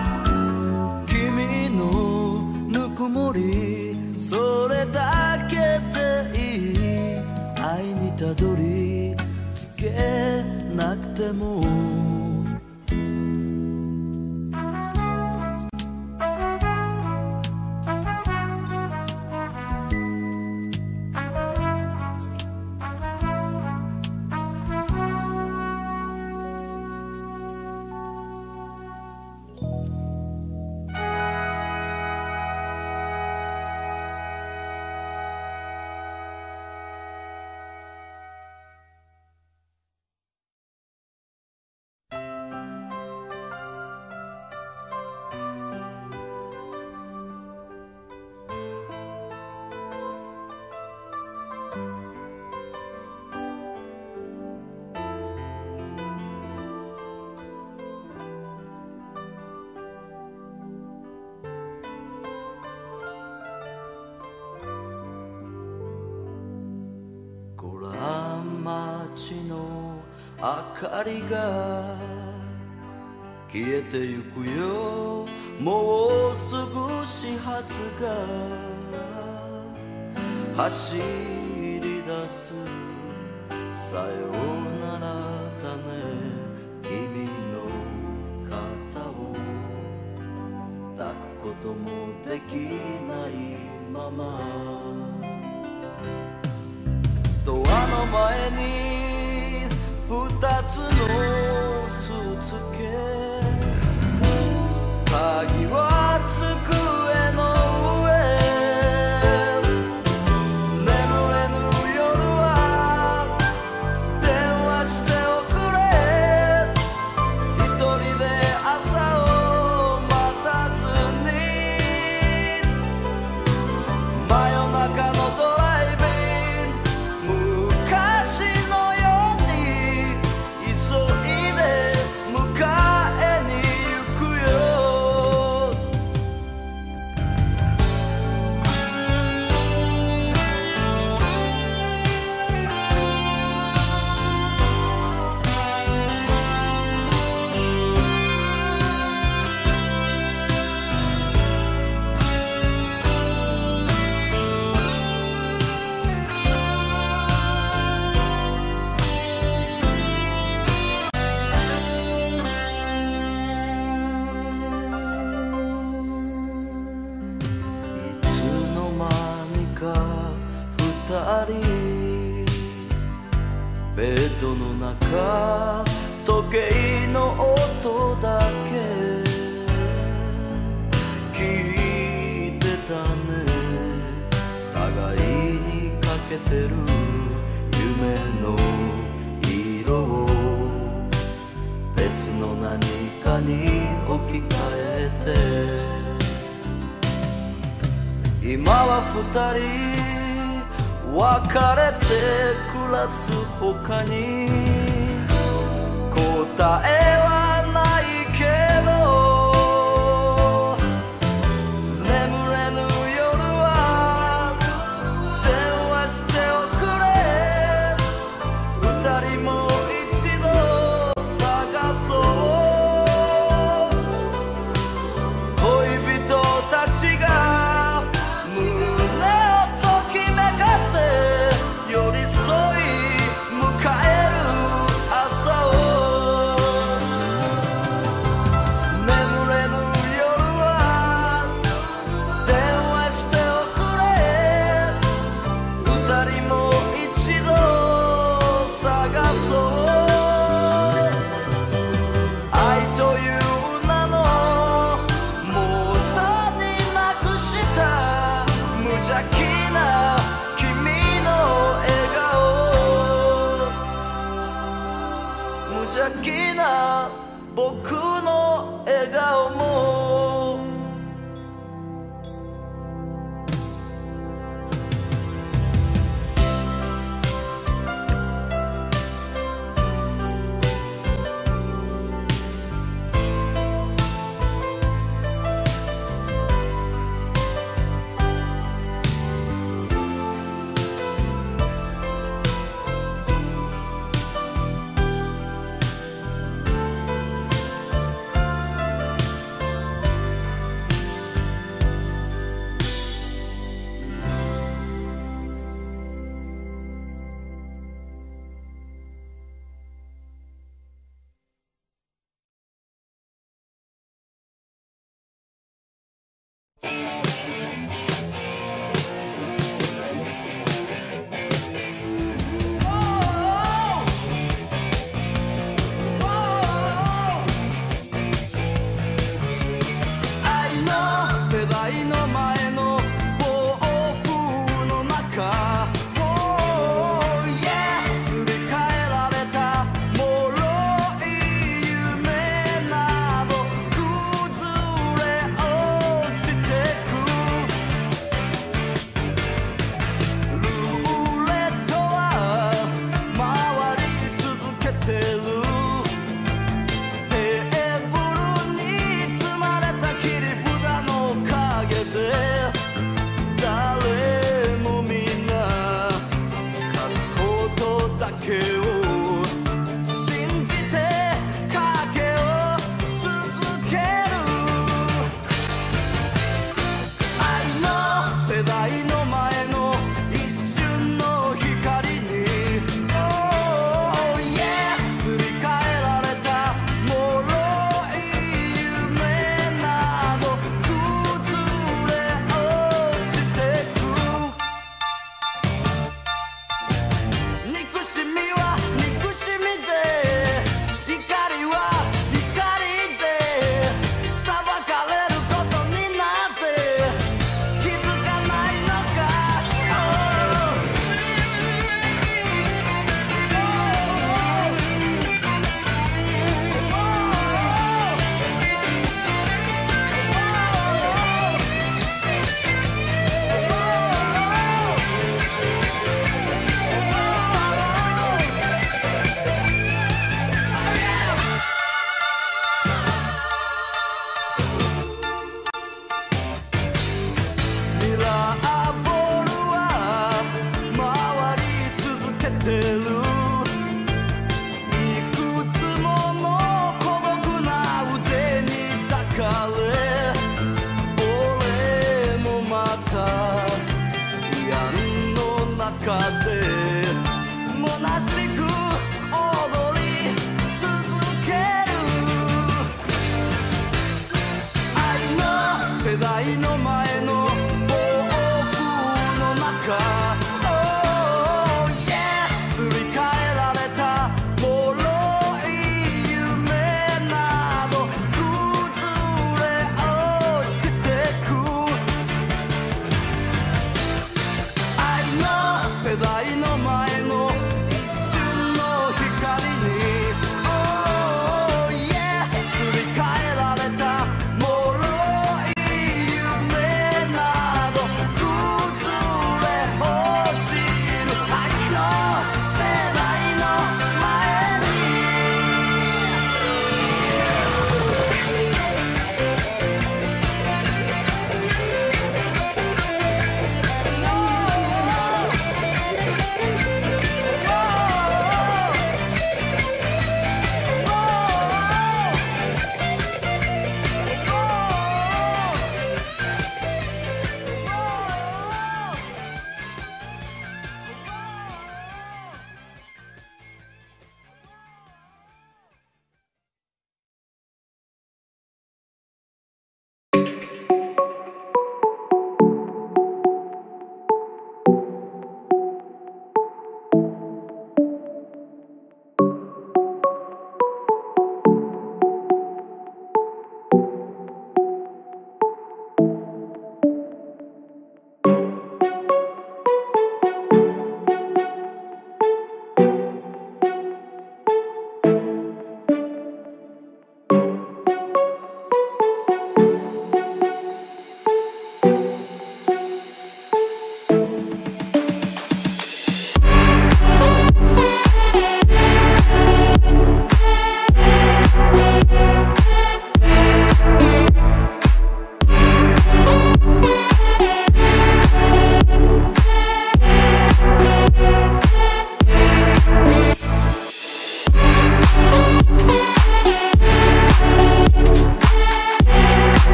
君のぬくもりそれだけでいい。愛にたどり着けなくても。街の明かりが消えてゆくよ。もうすぐ始発が走り出す。さようならだね。君の肩を抱くこともできないまま。ドアの前に二つのスーツケース。鍵は机の上。 人ベッドの中時計の音だけ聞いてたね互いにかけてる夢の色を別の何かに置き換えて今は二人別れて暮らす他に答えはないけど眠れぬ夜は電話しておくれ二人も一度探そう恋人たちが胸をときめかせ寄り添い迎える朝を眠れぬ夜は電話しておくれ二人も一度探そう愛という名のもとになくした無邪気な君の笑顔無邪気な僕の笑顔も愛の世代の前の暴風の中Oh yeah すり替えられた脆い夢など崩れ落ちてくルーレットは回り続けてるテーブルに積まれた切り札の陰で誰もみんな勝つことだけを信じて賭けを続ける愛の世代の前の一瞬の光にOh yeah すり替えられた脆い夢など崩れ落ちてく憎しみは憎しみで怒りは怒りで裁かれることになぜ気づかないのかミラーボールは回り続けてるいくつもの孤独な腕に抱かれ俺もまた闇の中で虚しく踊り続ける愛の世代の前の暴風の中Oh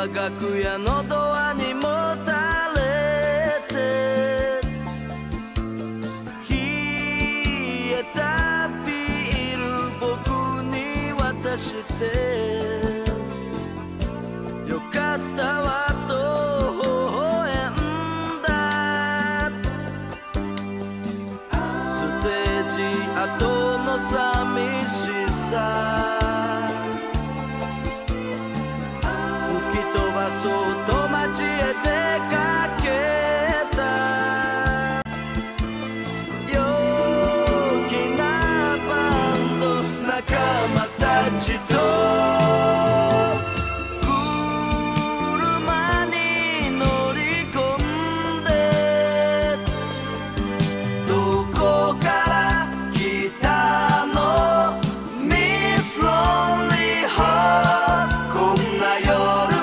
楽屋のドアにもたれて冷えたビール僕に渡してよかったわと微笑んだステージ後の寂しさそうと街へ出かけた陽気なバンド仲間たちと車に乗り込んでどこから来たのミス・ロンリー・ハートこんな夜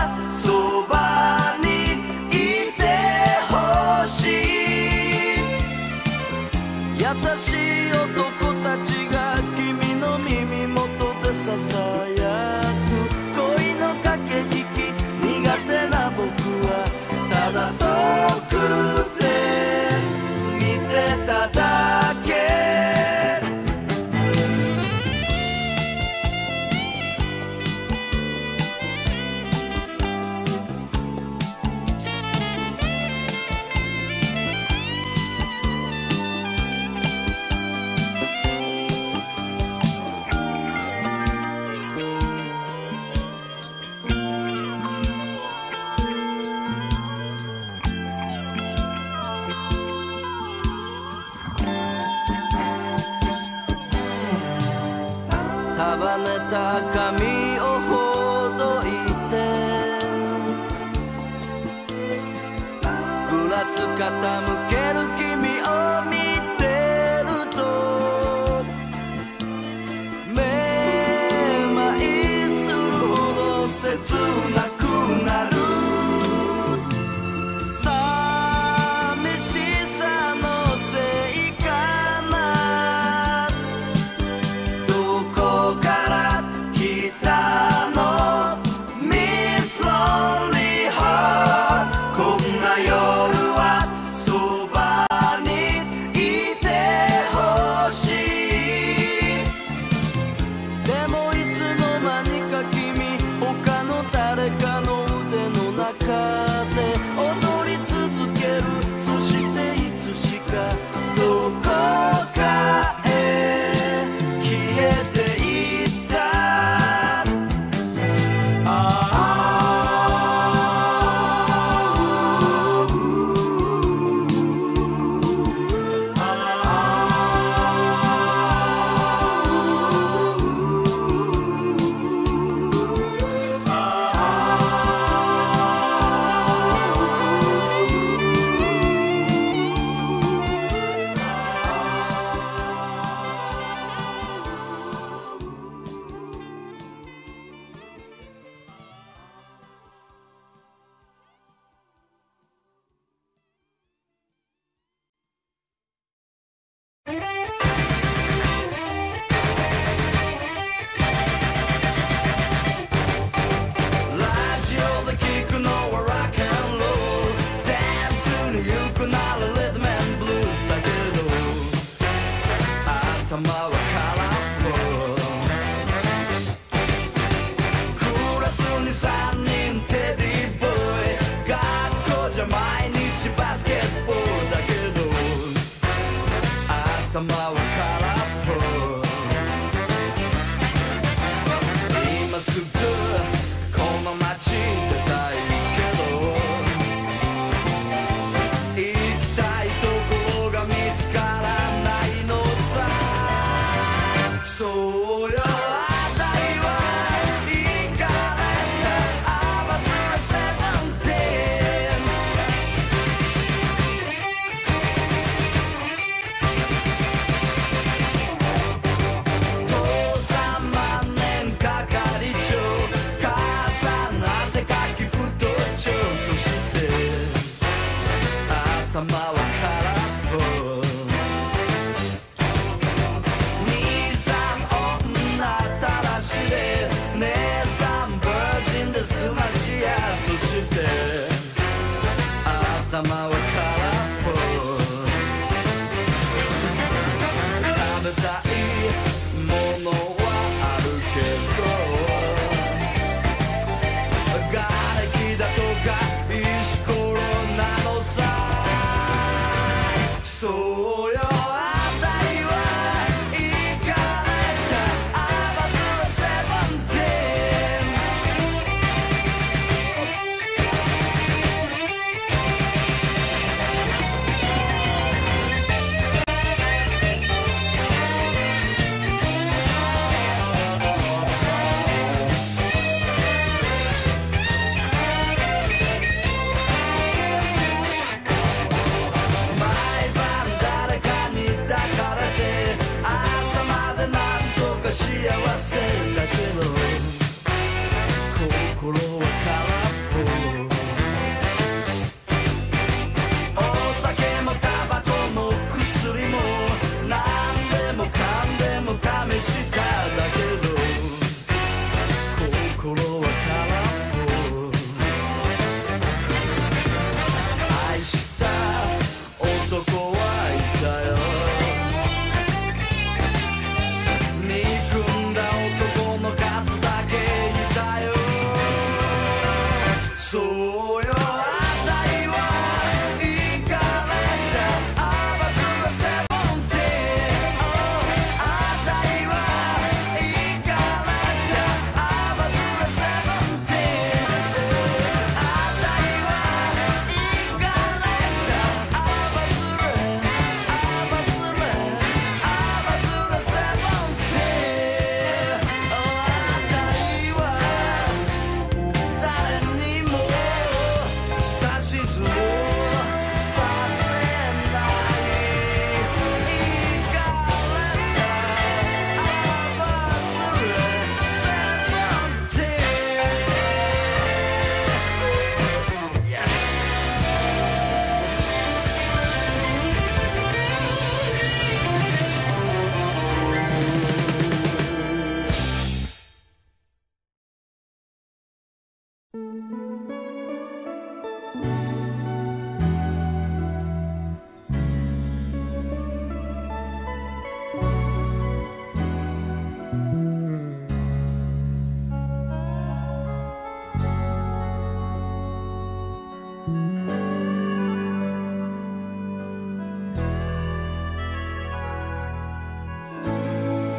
優しい男たちが君の耳元でささやく恋の駆け引き苦手な僕はただ遠くで見てただけ束ねた髪をほどいてグラス傾ける君を見てるとめまいするほど切なくなる寂しさのせいかなどこから来たのミス・ロンリー・ハートこんな夜はそばにいてほしいでもいつの間にか君他の誰かの腕の中で踊り続けるそしていつしかどこかへ消えていった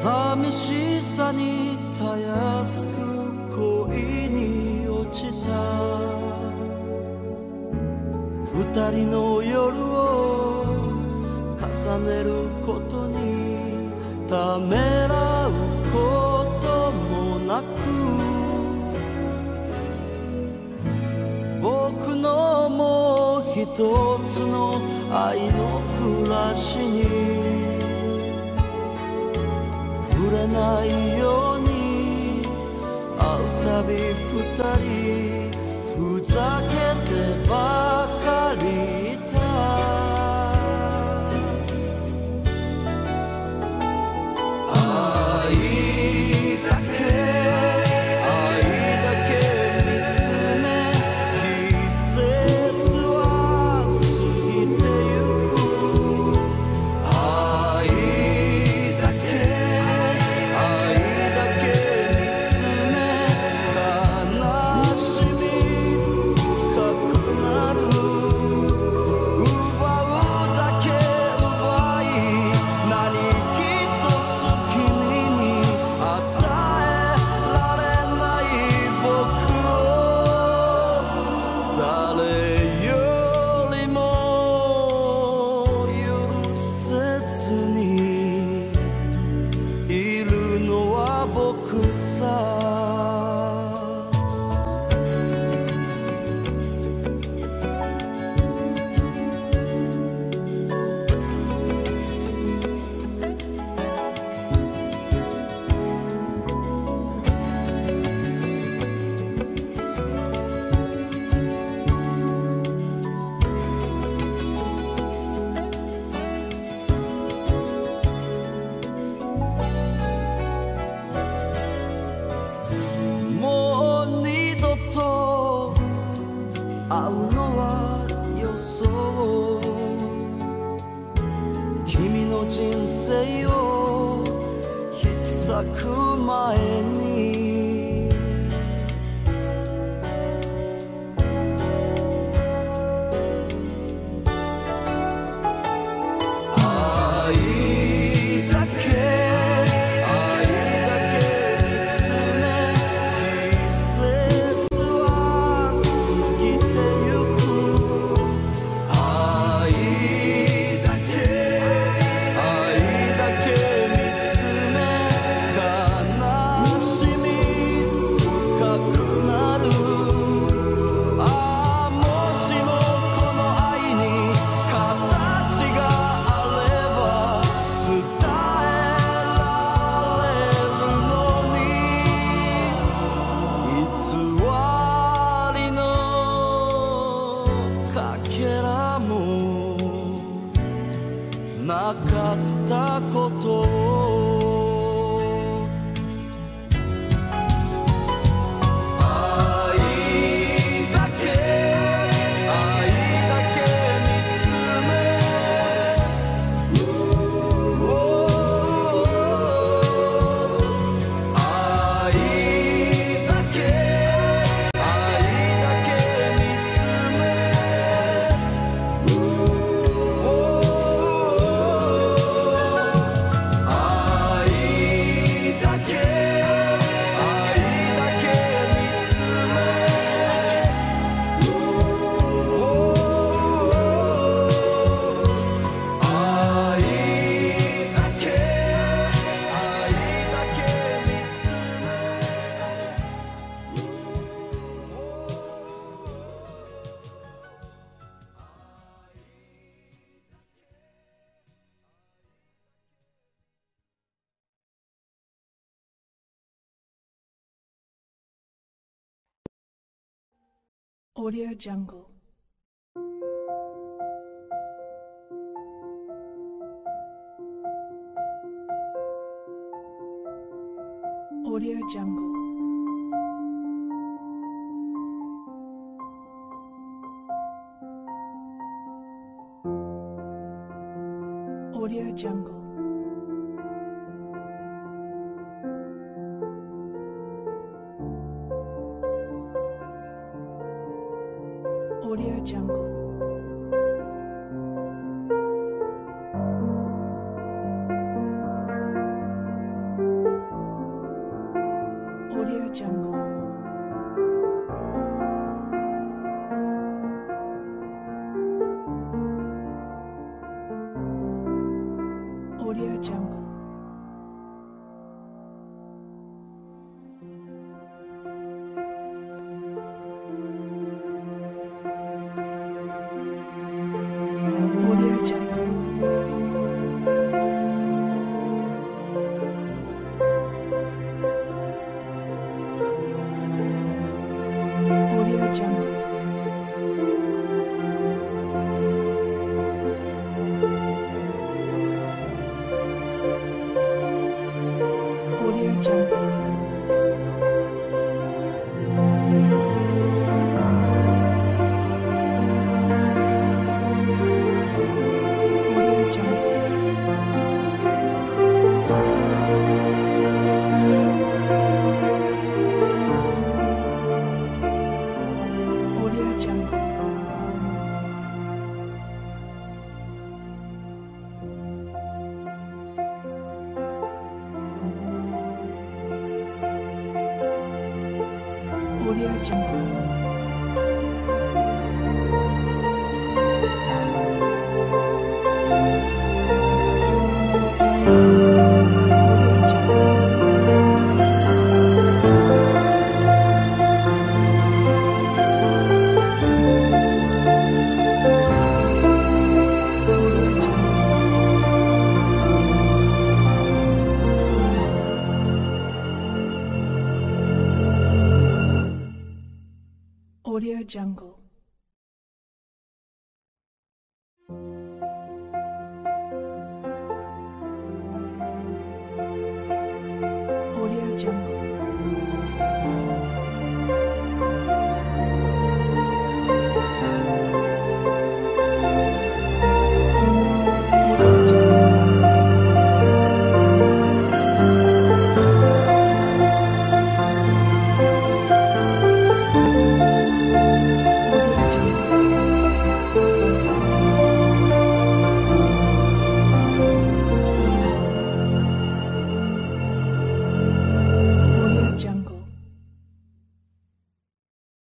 寂しさにたやすく恋に落ちた二人の夜を重ねることにためらうこともなく僕のもう一つの愛の暮らしに触れないように会うたび二人ふざけてばかりいた愛だけ Audio Jungle. Audio Jungle. Audio Jungle. Audio Jungle. Audio Jungle. Audio Jungle. Audio Jungle. Audio Jungle. Audio Jungle. Audio Jungle. Audio Jungle. Audio Jungle. Audio Jungle.